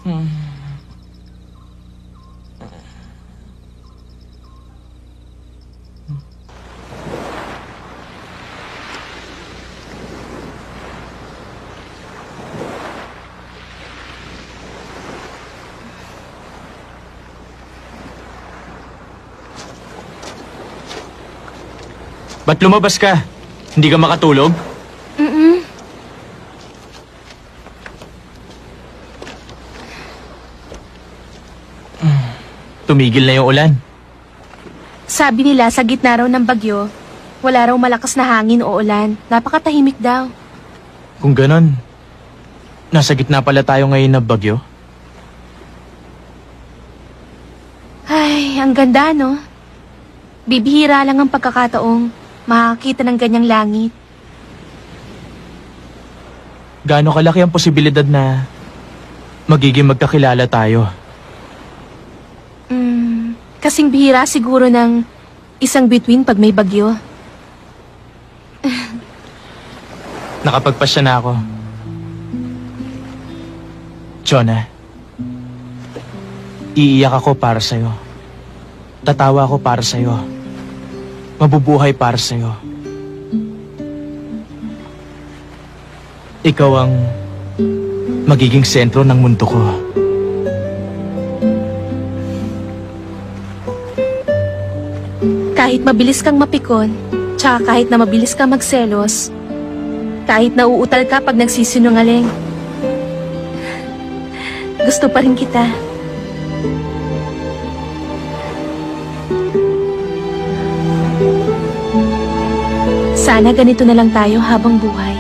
Ba't lumabas ka? Hindi ka makatulog? Tumigil na yung ulan. Sabi nila sa gitna raw ng bagyo, wala raw malakas na hangin o ulan. Napakatahimik daw. Kung ganon, nasa gitna pala tayo ngayon na bagyo. Ay, ang ganda, no? Bibihira lang ang pagkakataong makakita ng ganyang langit. Gaano kalaki ang posibilidad na magiging magkakilala tayo? Kasing bihira siguro ng isang bituin pag may bagyo. Nakapagpasya na ako. Jonah, iiyak ako para sa'yo. Tatawa ako para sa'yo. Mabubuhay para sa'yo. Ikaw ang magiging sentro ng mundo ko. Kahit mabilis kang mapikon, tsaka kahit na mabilis kang magselos, kahit nauutal ka pag nagsisinungaling, gusto pa rin kita. Sana ganito na lang tayo habang buhay.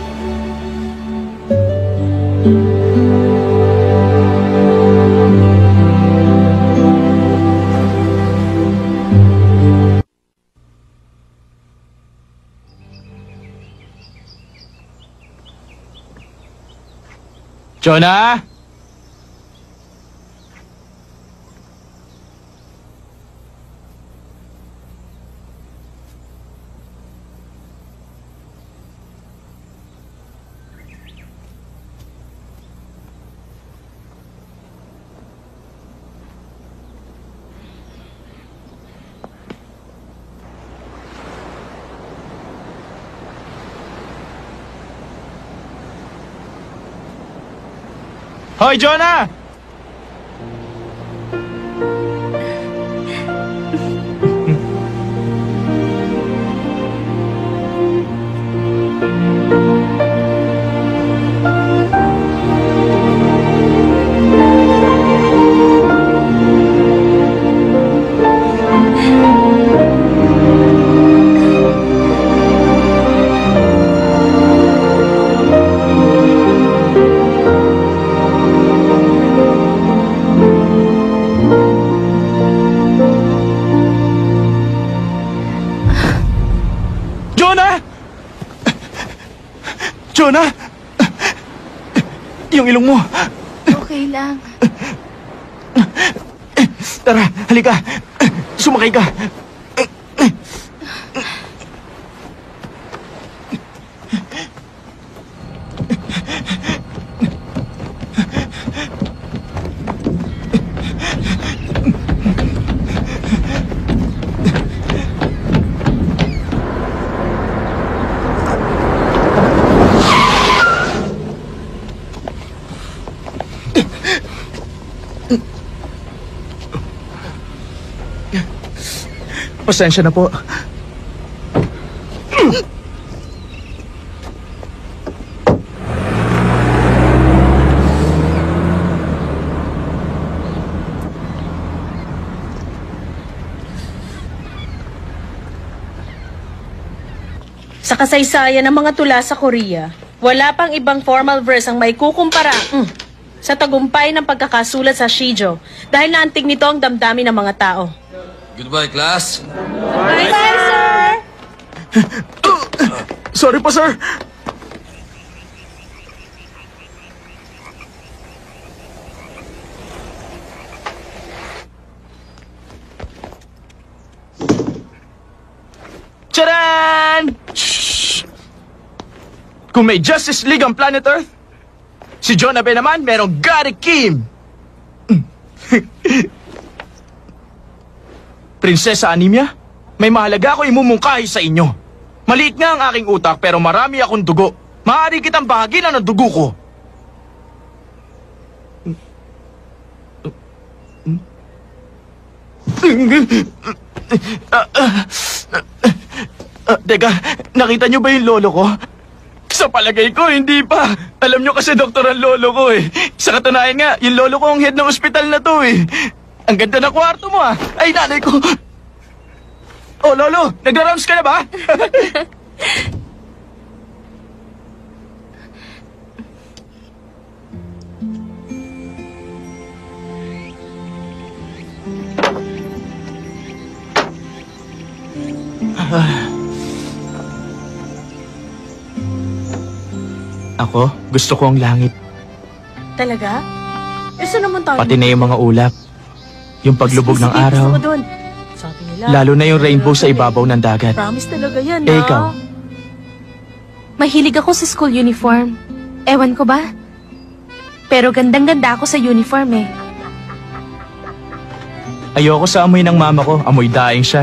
Jonah! Hoy, Jonah! Jonah! Yung ilong mo. Okay lang. Tara, halika. Sumakay ka. Pasensya na po. Sa kasaysayan ng mga tula sa Korea, wala pang ibang formal verse ang may kukumpara sa tagumpay ng pagkakasulat sa Shijo dahil naantig nito ang damdamin ng mga tao. Goodbye, class. Bye, sir! Sorry po, sir. Tcharan! Shhh! Kung may Justice League ang Planet Earth, Si Jonabe naman, merong Gary Kim. Prinsesa Anemia, may mahalaga ako imumungkahi sa inyo. Maliit nga ang aking utak pero marami akong dugo. Maaari kitang bahaginan ng dugo ko. Teka, nakita niyo ba yung lolo ko? Sa palagay ko, hindi pa. Alam niyo kasi doktor ang lolo ko eh. Sa katunayan nga, yung lolo ko ang head ng ospital na to eh. Ang ganda ng kwarto mo ah. Ay, nanay ko. Oh, lolo, nagra-rounds ka na ba? Ako, gusto ko ang langit. Talaga? Saan naman tayo? Pati na yung mga ulap. Yung paglubog ng Sige, araw. gusto ko dun. Sabi nila, Lalo na yung rainbow sa ibabaw ng dagat. promise talaga yan, Eh, ikaw? Mahilig ako sa school uniform. Ewan ko ba? Pero gandang-ganda ako sa uniform eh. Ayoko sa amoy ng mama ko. Amoy daing siya.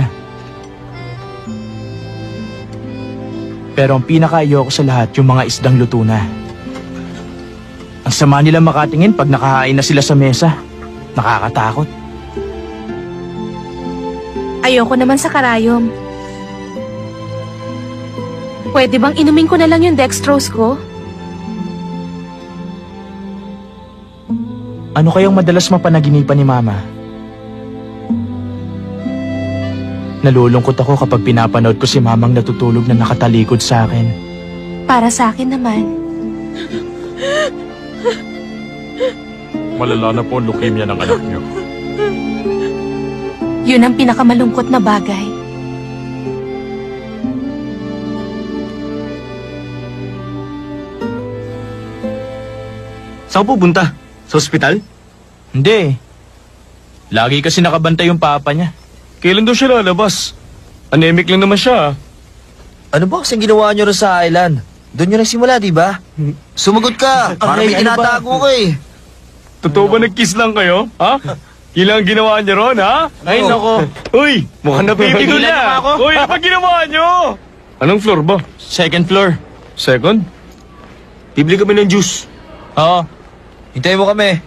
Pero ang pinaka-ayoko sa lahat, yung mga isdang luto na. Ang sama nila makatingin pag nakahain na sila sa mesa. Nakakatakot. Ayoko naman sa karayom. Pwede bang inumin ko na lang yung dextrose ko? Ano kayang madalas mapanaginipan ni mama? Nalulungkot ako kapag pinapanood ko si mamang natutulog na nakatalikod sa akin. Para sa akin naman. Malala na po ang leukemia ng anak niyo. Yun ang pinakamalungkot na bagay. Saan pupunta? Sa ospital? Hindi. Lagi kasi nakabantay yung papa niya. Kailan daw siya lalabas? Anemic lang naman siya. Ano ba kasing ginawa nyo rin sa island? Doon nyo nagsimula, di ba? Sumagot ka! Parang may ano ba? tinatago ko eh. Totoo ba nag-kiss lang kayo? Ha? Yun lang ang ginawa niyo ron, ha? Ay, nako. Uy! Mukhang napipigil Tigilan niyo na! ako. Uy, ano ba ginawa niyo? Anong floor ba? Second floor. Second? Bibili kami ng juice. Oo. Hintayin mo kami.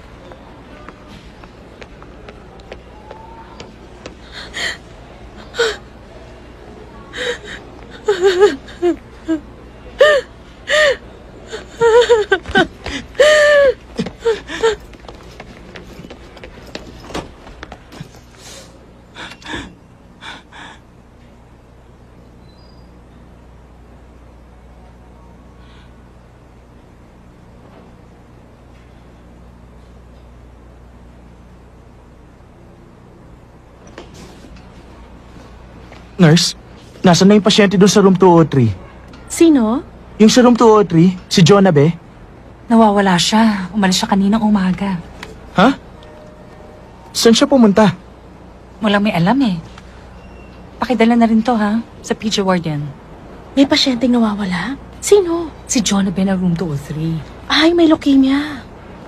Nurse, nasan na yung pasyente doon sa room 203? Sino? Yung sa room 203, si Jonabe? Nawawala siya. Umalis siya kaninang umaga. Ha? Saan siya pumunta? Walang may alam eh. Pakidala na rin to ha, sa PG Warden. May pasyenteng nawawala? Sino? Si Jonabe na room 203. Ay, may leukemia.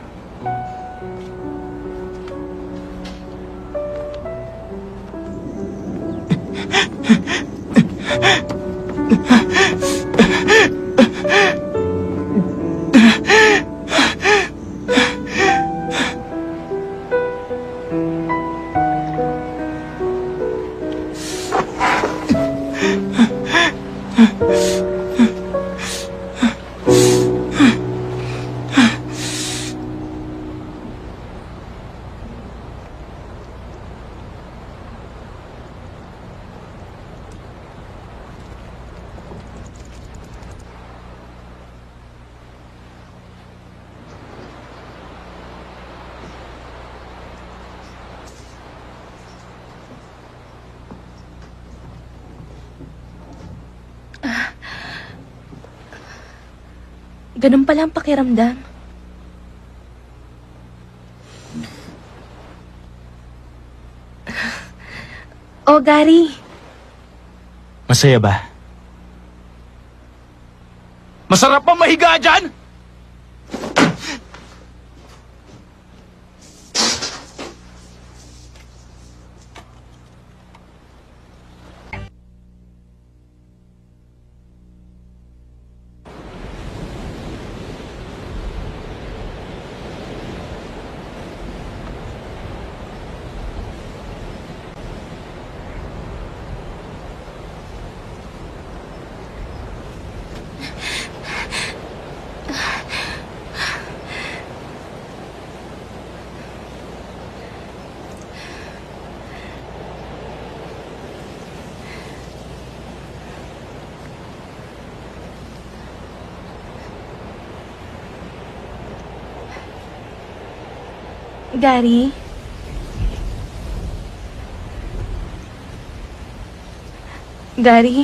Ganun pala ang pakiramdam. Oh, Gary. Masaya ba? Masarap pa mahiga dyan? Gary? Gary?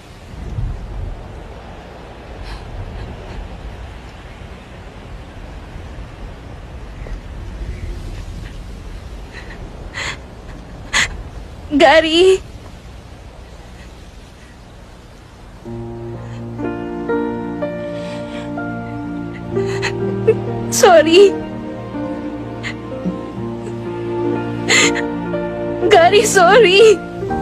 Gary? Sorry. Gary, sorry.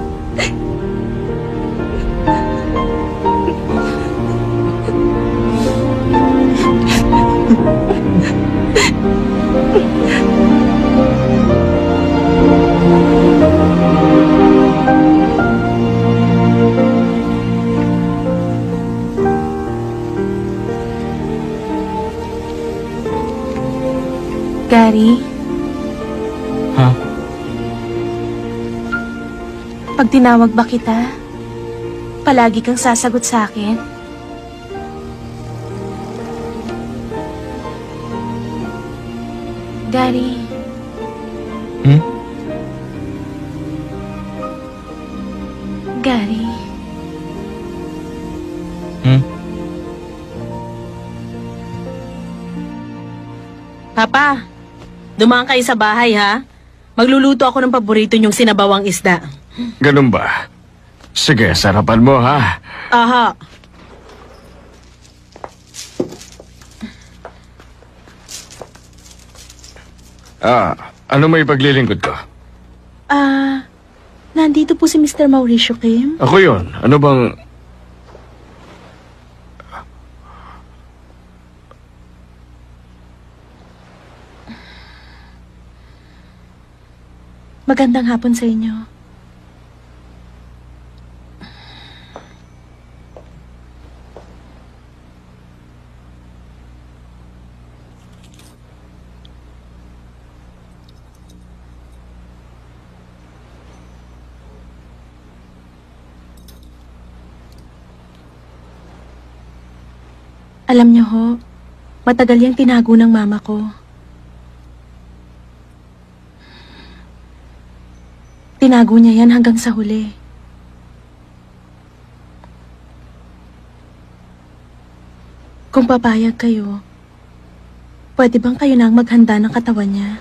Gary? Ha? Pag tinawag ba kita, palagi kang sasagot sa akin? Gary? Hmm? Gary? Hmm? Papa, dumaan kayo sa bahay ha? Magluluto ako ng paborito niyong sinabawang isda. Ganun ba? Sige, sarapan mo ha. Aha. Ano may paglilingkod ko? Nandito po si Mr. Mauricio Kim. Ako yun. Ano bang... Magandang hapon sa inyo. Alam niyo ho, matagal yang tinago ng mama ko. Tinago niya yan hanggang sa huli. Kung papayag kayo, pwede bang kayo na ang maghanda ng katawan niya?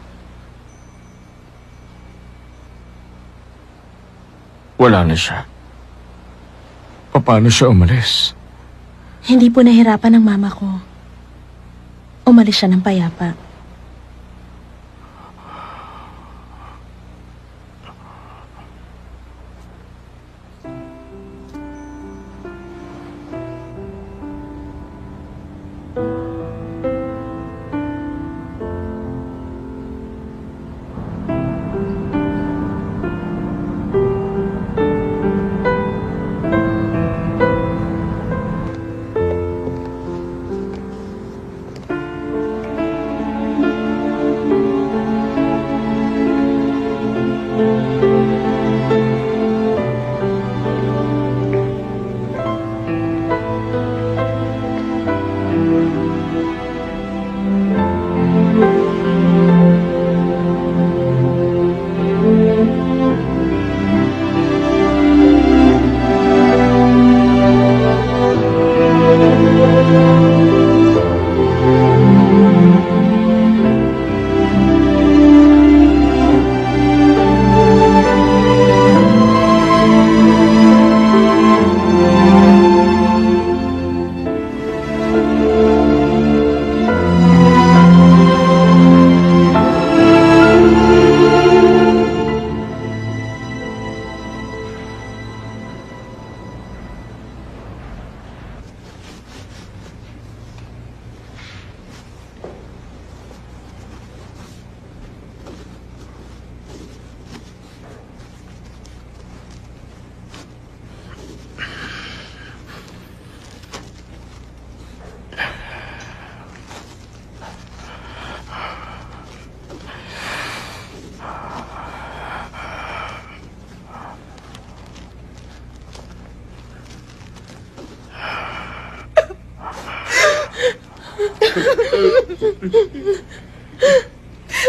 Wala na siya. Paano siya umalis? Hindi po nahirapan ng mama ko. Umalis siya ng payapa.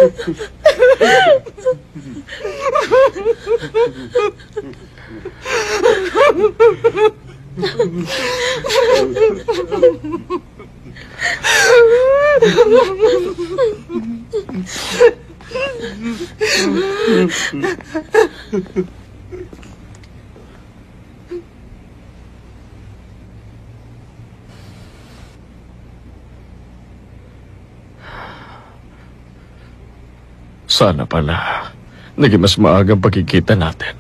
Sana pala naging mas maagang pagkikita natin.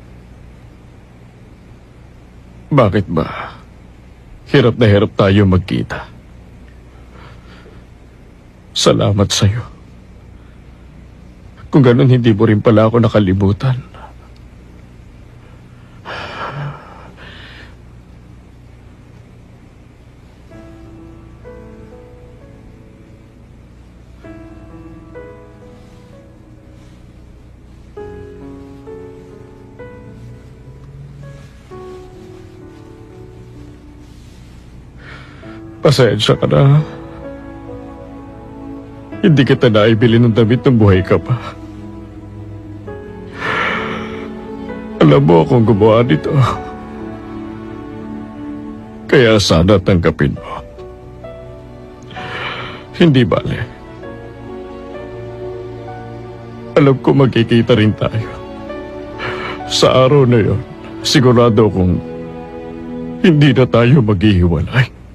Bakit ba hirap na hirap tayo magkita? Salamat sa'yo. Kung ganun, hindi mo rin pala ako nakalimutan. Pasensya ka na. Hindi kita naibili ng damit nung buhay ka pa. Alam mo akong gumawa nito. Kaya sana tanggapin mo. Hindi bale. Alam ko magkikita rin tayo. Sa araw na yon, sigurado kong hindi na tayo maghihiwalay.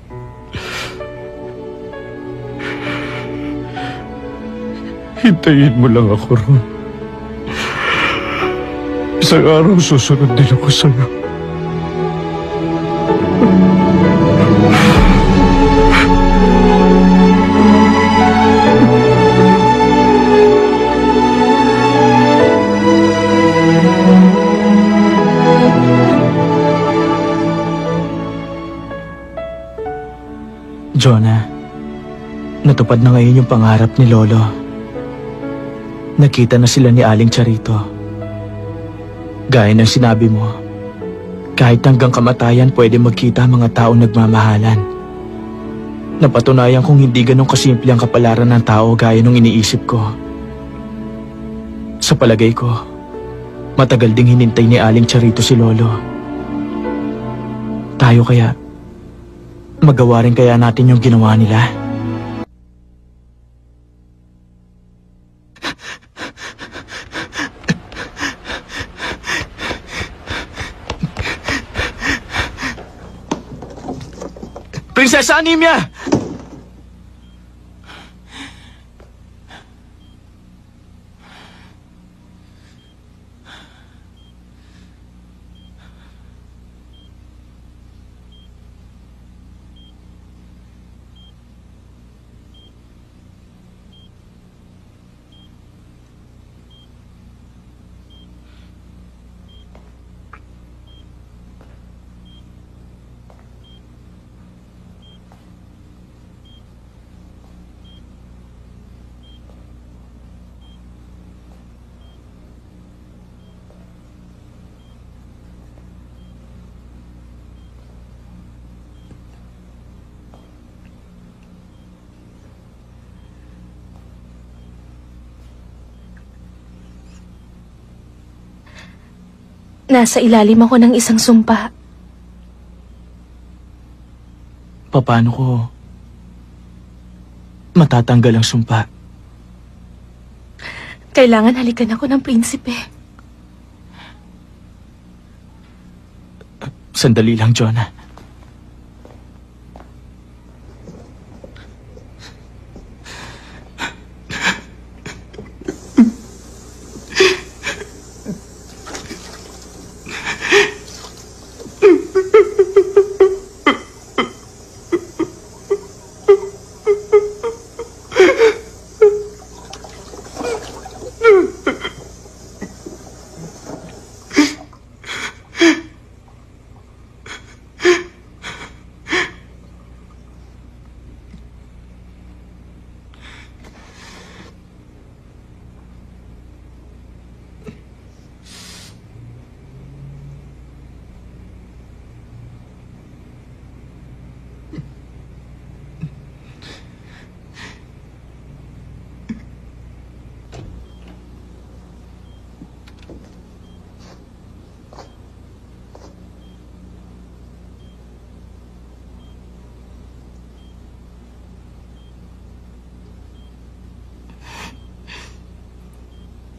Hintayin mo lang ako ron. Isang araw susunod din ako sa'yo. Jonah, natupad na ngayon yung pangarap ni Lolo. Nakita na sila ni Aling Charito. Gaya ng sinabi mo, kahit hanggang kamatayan pwede magkita ang mga taong nagmamahalan. Napatunayan kong hindi ganun kasimple ang kapalaran ng tao gaya nung iniisip ko. Sa palagay ko, matagal ding hinintay ni Aling Charito si Lolo. Tayo kaya, magawa rin kaya natin yung ginawa nila? Prinsesa Anemia! Nasa ilalim ako ng isang sumpa. Paano ko matatanggal ang sumpa? Kailangan halikan ako ng prinsipe. Sandali lang, Jonah.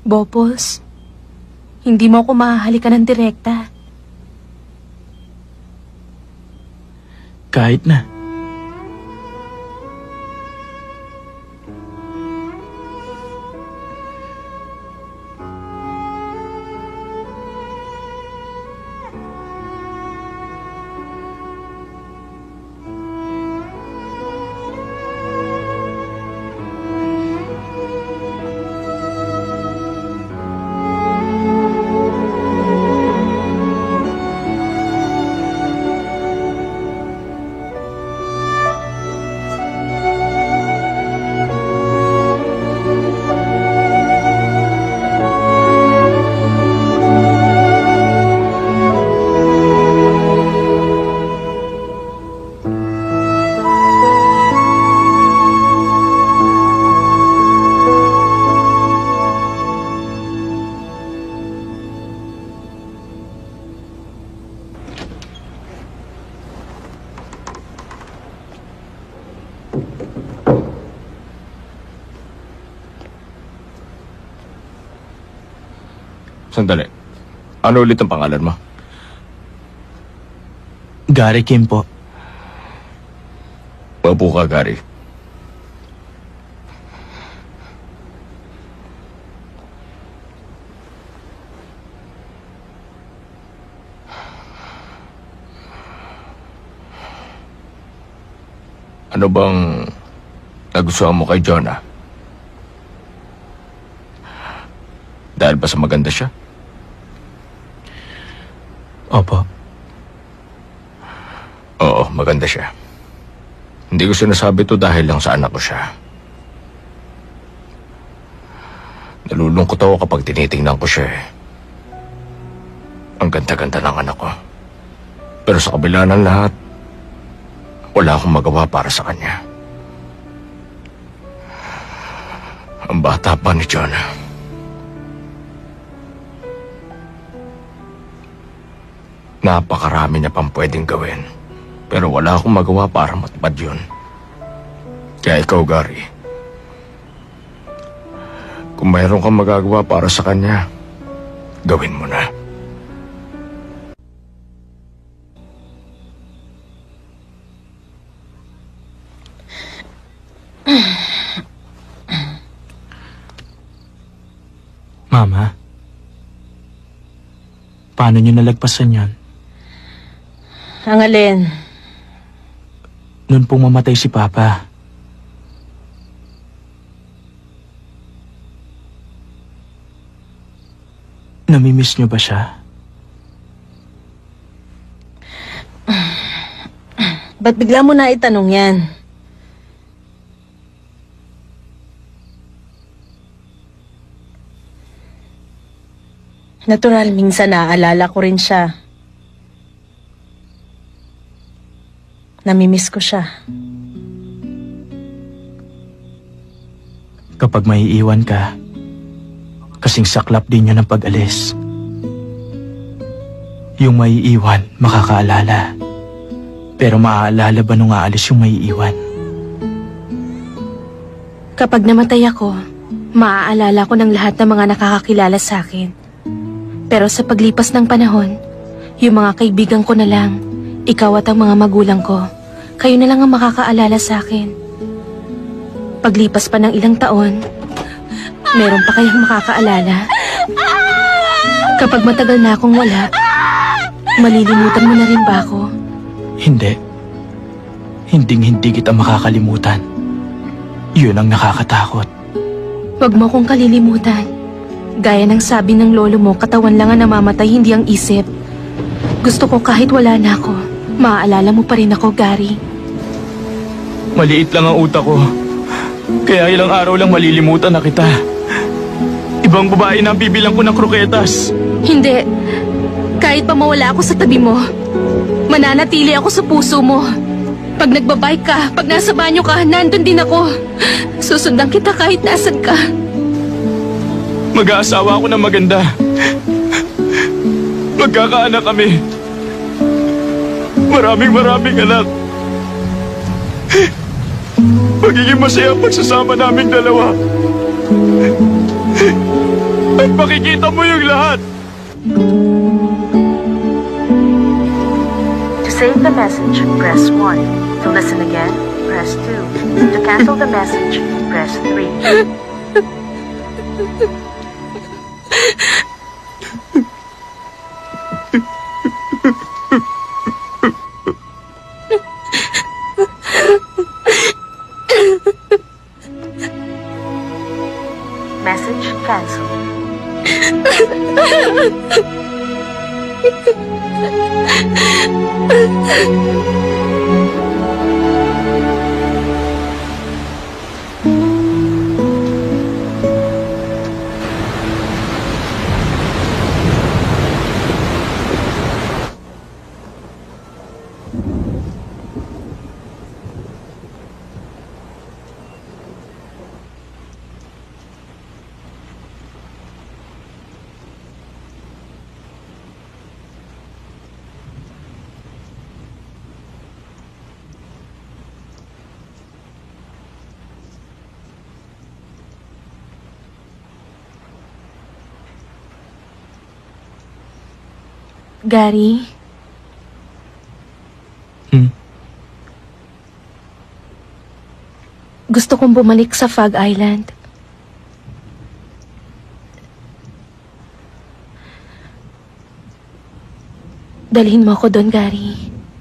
Bopos, hindi mo ako mahahalikan ng direkta. Kahit na. Sandali. Ano ulit ang pangalan mo? Gary Kim po. Mabu ka, Gary. Ano bang nagustuhan mo kay Jonah? Dahil ba sa maganda siya? Opo. Oo, maganda siya. Hindi ko sinasabi to dahil lang sa anak ko siya. Nalulungkot ako kapag tinitingnan ko siya eh. Ang ganda-ganda ng anak ko. Pero sa kabila ng lahat, wala akong magawa para sa kanya. Ang bata pa ni Jonah. Napakarami niya pang pwedeng gawin. Pero wala akong magawa para matupad yun. Kaya ikaw, Gary, kung mayroon kang magagawa para sa kanya, gawin mo na. Mama, paano niyo nalagpasan yan? Ang alin? Noon pong mamatay si Papa. Namimiss niyo ba siya? Ba't bigla mo na itanong yan? Natural, minsan naaalala ko rin siya. Namimiss ko siya. Kapag maiiwan ka, kasing saklap din yun ng pag-alis. Yung maiiwan, makakaalala. Pero maaalala ba nung aalis yung maiiwan? Kapag namatay ako, maaalala ko ng lahat ng mga nakakakilala sa akin. Pero sa paglipas ng panahon, yung mga kaibigan ko na lang, ikaw at ang mga magulang ko, kayo na lang ang makakaalala sa akin. Paglipas pa ng ilang taon, meron pa kayang makakaalala? Kapag matagal na akong wala, malilimutan mo na rin ba ako? Hindi. Hinding-hindi kita makakalimutan. Yun ang nakakatakot. Huwag mo akong kalilimutan. Gaya ng sabi ng lolo mo, katawan lang ang namamatay, hindi ang isip. Gusto ko kahit wala na ako, maaalala mo pa rin ako, Gary. Maliit lang ang utak ko. Kaya ilang araw lang malilimutan na kita. Ibang babae na ang bibilang ko ng kroketas. Hindi. Kahit pa mawala ako sa tabi mo, mananatili ako sa puso mo. Pag nagbabike ka, pag nasa banyo ka, nandun din ako. Susundan kita kahit nasan ka. Mag-aasawa ako ng maganda. Magkakaanak kami. Maraming anak. Magiging masaya ang pagsasama naming dalawa. At makikita mo yung lahat. To save the message, press 1. To listen again, press 2. To cancel the message, press 3. Message cancelled. Gary? Gusto kong bumalik sa Fog Island. Dalhin mo ako doon, Gary.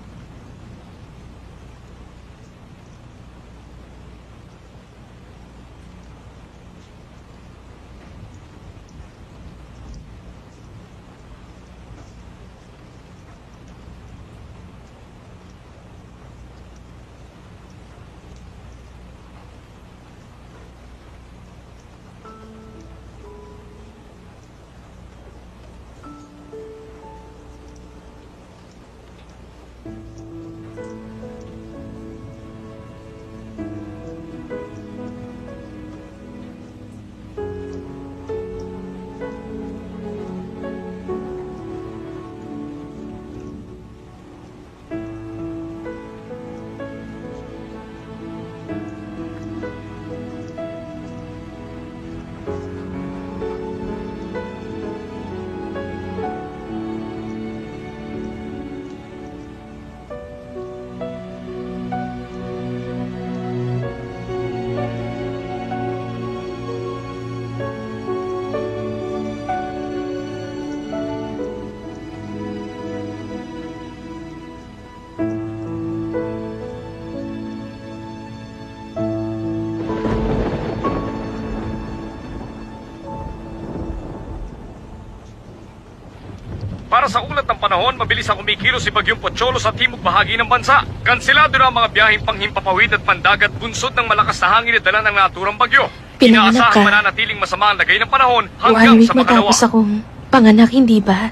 Para sa ulat ng panahon, mabilis ang kumikilos si Bagyong Pocholo sa timog bahagi ng bansa. Kansilado na ang mga biyaheng panghimpapawid at pandagat bunsod ng malakas na hangin at dala ng naturang bagyo. Pinanganak ka. Inaasahang mananatiling masama ang lagay ng panahon 1 hanggang week sa makalawa. matapos akong panganak, hindi ba?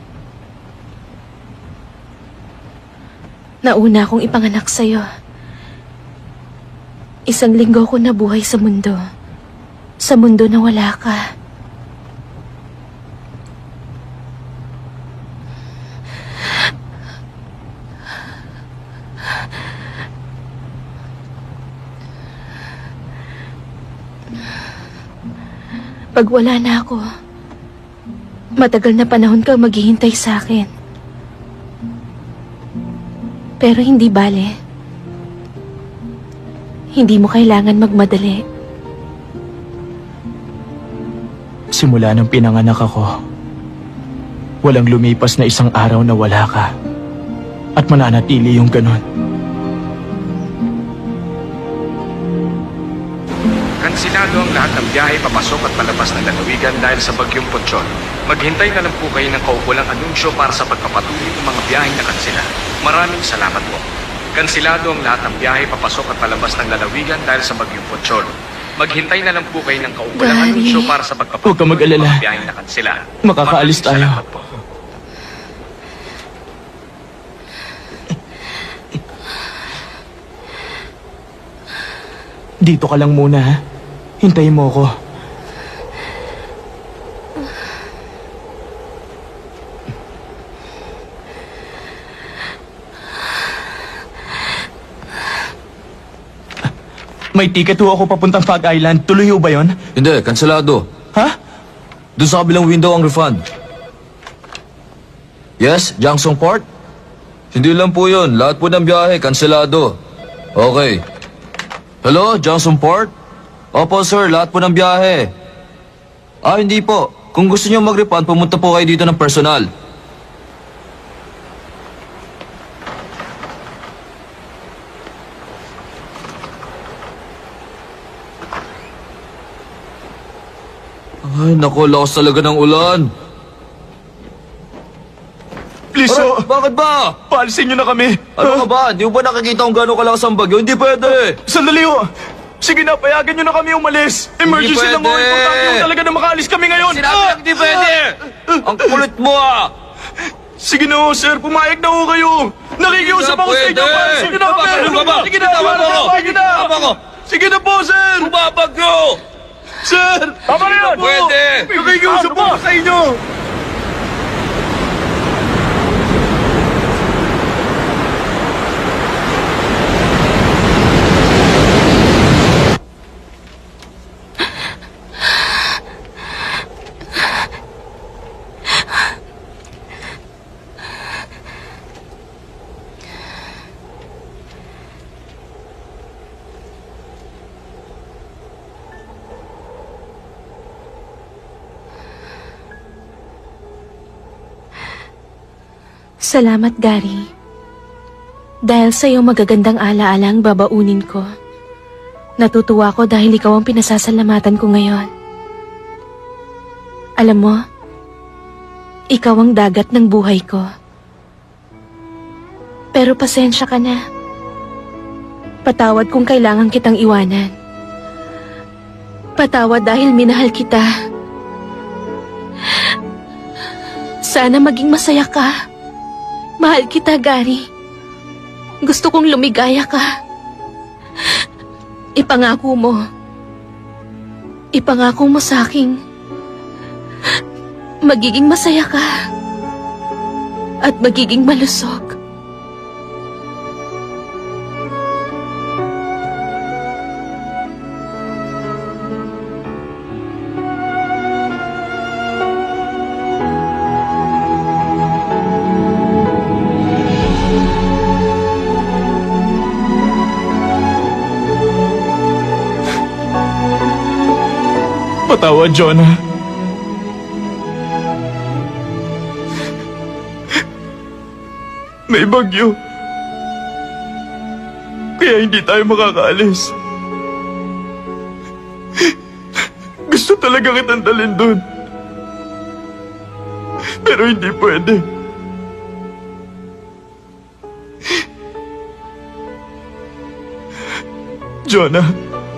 Nauna akong ipanganak sa'yo. 1 linggo ko nabuhay sa mundo. Sa mundo na wala ka. Pag wala na ako, matagal na panahon kang maghihintay sa akin. Pero hindi bale. Hindi mo kailangan magmadali. Simula nang pinanganak ako, walang lumipas na 1 araw na wala ka. At mananatili yung ganon. Kansilado ang lahat ng biyahe papasok at palabas ng lalawigan dahil sa Bagyong Pocholo. Maghintay na lang po kayo ng kaukulang anunsyo para sa pagpapatuloy ng mga biyaheng nakansila. Maraming salamat po. Kansilado ang lahat ng biyahe papasok at palabas ng lalawigan dahil sa Bagyong Pocholo. Maghintay na lang po kayo ng kaukulang Gary. anunsyo para sa Huwag pagpapatuloy ka mag-alala. ng mga biyaheng nakansila. Makakaalis Maraming tayo. salamat po. Dito ka lang muna, ha? Hintayin mo ako. May ticket ho ako papuntang Fog Island. Tuloy ho ba yon? Hindi, kanselado. Ha? Doon sa kabilang window ang refund. Yes, Jangsong Port? Hindi lang po yun. Lahat po ng biyahe, kanselado. Okay. Hello, Jangsong Port? Opo, sir. Lahat po ng biyahe. Hindi po. Kung gusto niyo mag-refund, pumunta po kayo dito ng personal. Ay, naku, lakas talaga ng ulan. Please, Aray, bakit ba? paalisin niyo na kami. Ano ka ba? Di mo ba nakikita kung gano'ng kalakas ang bagyo? Hindi pwede. Sandali ho. Sige na, payagan niyo na kami umalis. Emergency lang ho. pwede. Importante ho talaga na makaalis kami ngayon. Sinabi lang hindi pwede. Ang kulit mo Sige na ho, sir. Pumayag na ho kayo. Nakikiusap ako sa inyo. pwede. Paalisin niyo na kami. Ano ka ba? Sige na, Tama mo. sige na. Tama ko. Sige na po, sir. Bumabagyo. Sir. Tama na yan. Pwede. Nakikiusap ako sa inyo. Salamat, Gary. Dahil sa iyong magagandang alaala ang babaunin ko. Natutuwa ko dahil ikaw ang pinasasalamatan ko ngayon. Alam mo, ikaw ang dagat ng buhay ko. Pero pasensya ka na. Patawad kung kailangan kitang iwanan. Patawad dahil minahal kita. Sana maging masaya ka. Mahal kita, Gary. Gusto kong lumigaya ka. Ipangako mo. Ipangako mo sa akin. Magiging masaya ka. At magiging malusog. Patawad, Jonah. May bagyo. Kaya hindi tayo makakaalis. Gusto talaga kitang dalhin dun. Pero hindi pwede. Jonah.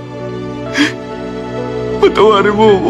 Patawarin mo ako.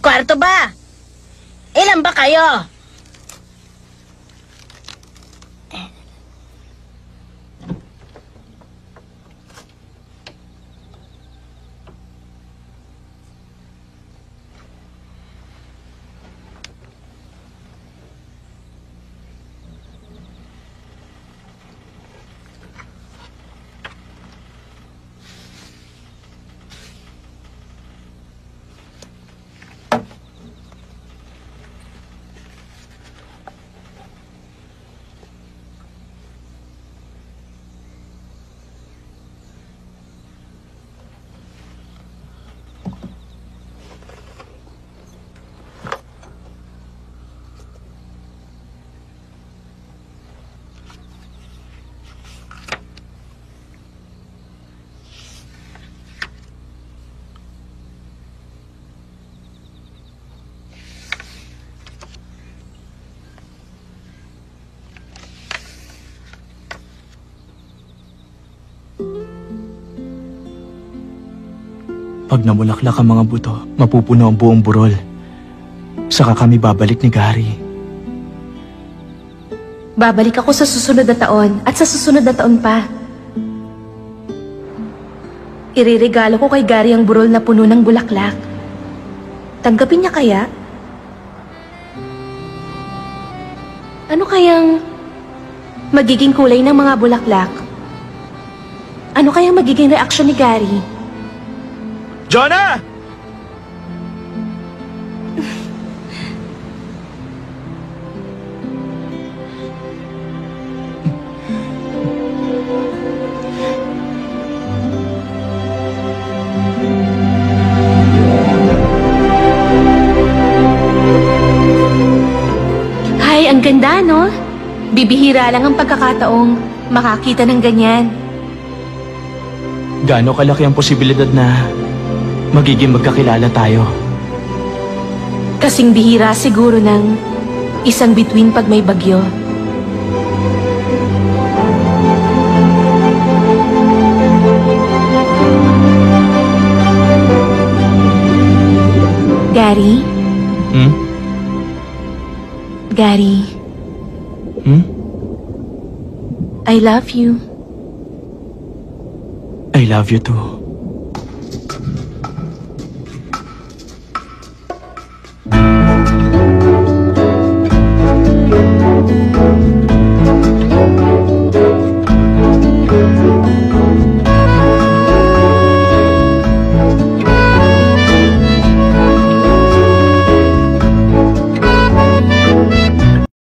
Kwarto ba? Ilan ba kayo? Pag namulaklak ang mga buto, mapupuno ang buong burol. Saka kami babalik ni Gary. Babalik ako sa susunod na taon at sa susunod na taon pa. Ireregalo ko kay Gary ang burol na puno ng bulaklak. Tanggapin niya kaya? Ano kayang magiging kulay ng mga bulaklak? Ano kayang magiging reaksyon ni Gary? Jonah! Hay, ang ganda, no? Bibihira lang ang pagkakataong makakita ng ganyan. Gaano kalaki ang posibilidad na magiging magkakilala tayo? Kasing bihira siguro ng isang bituin pag may bagyo. Gary? Gary? I love you. I love you too.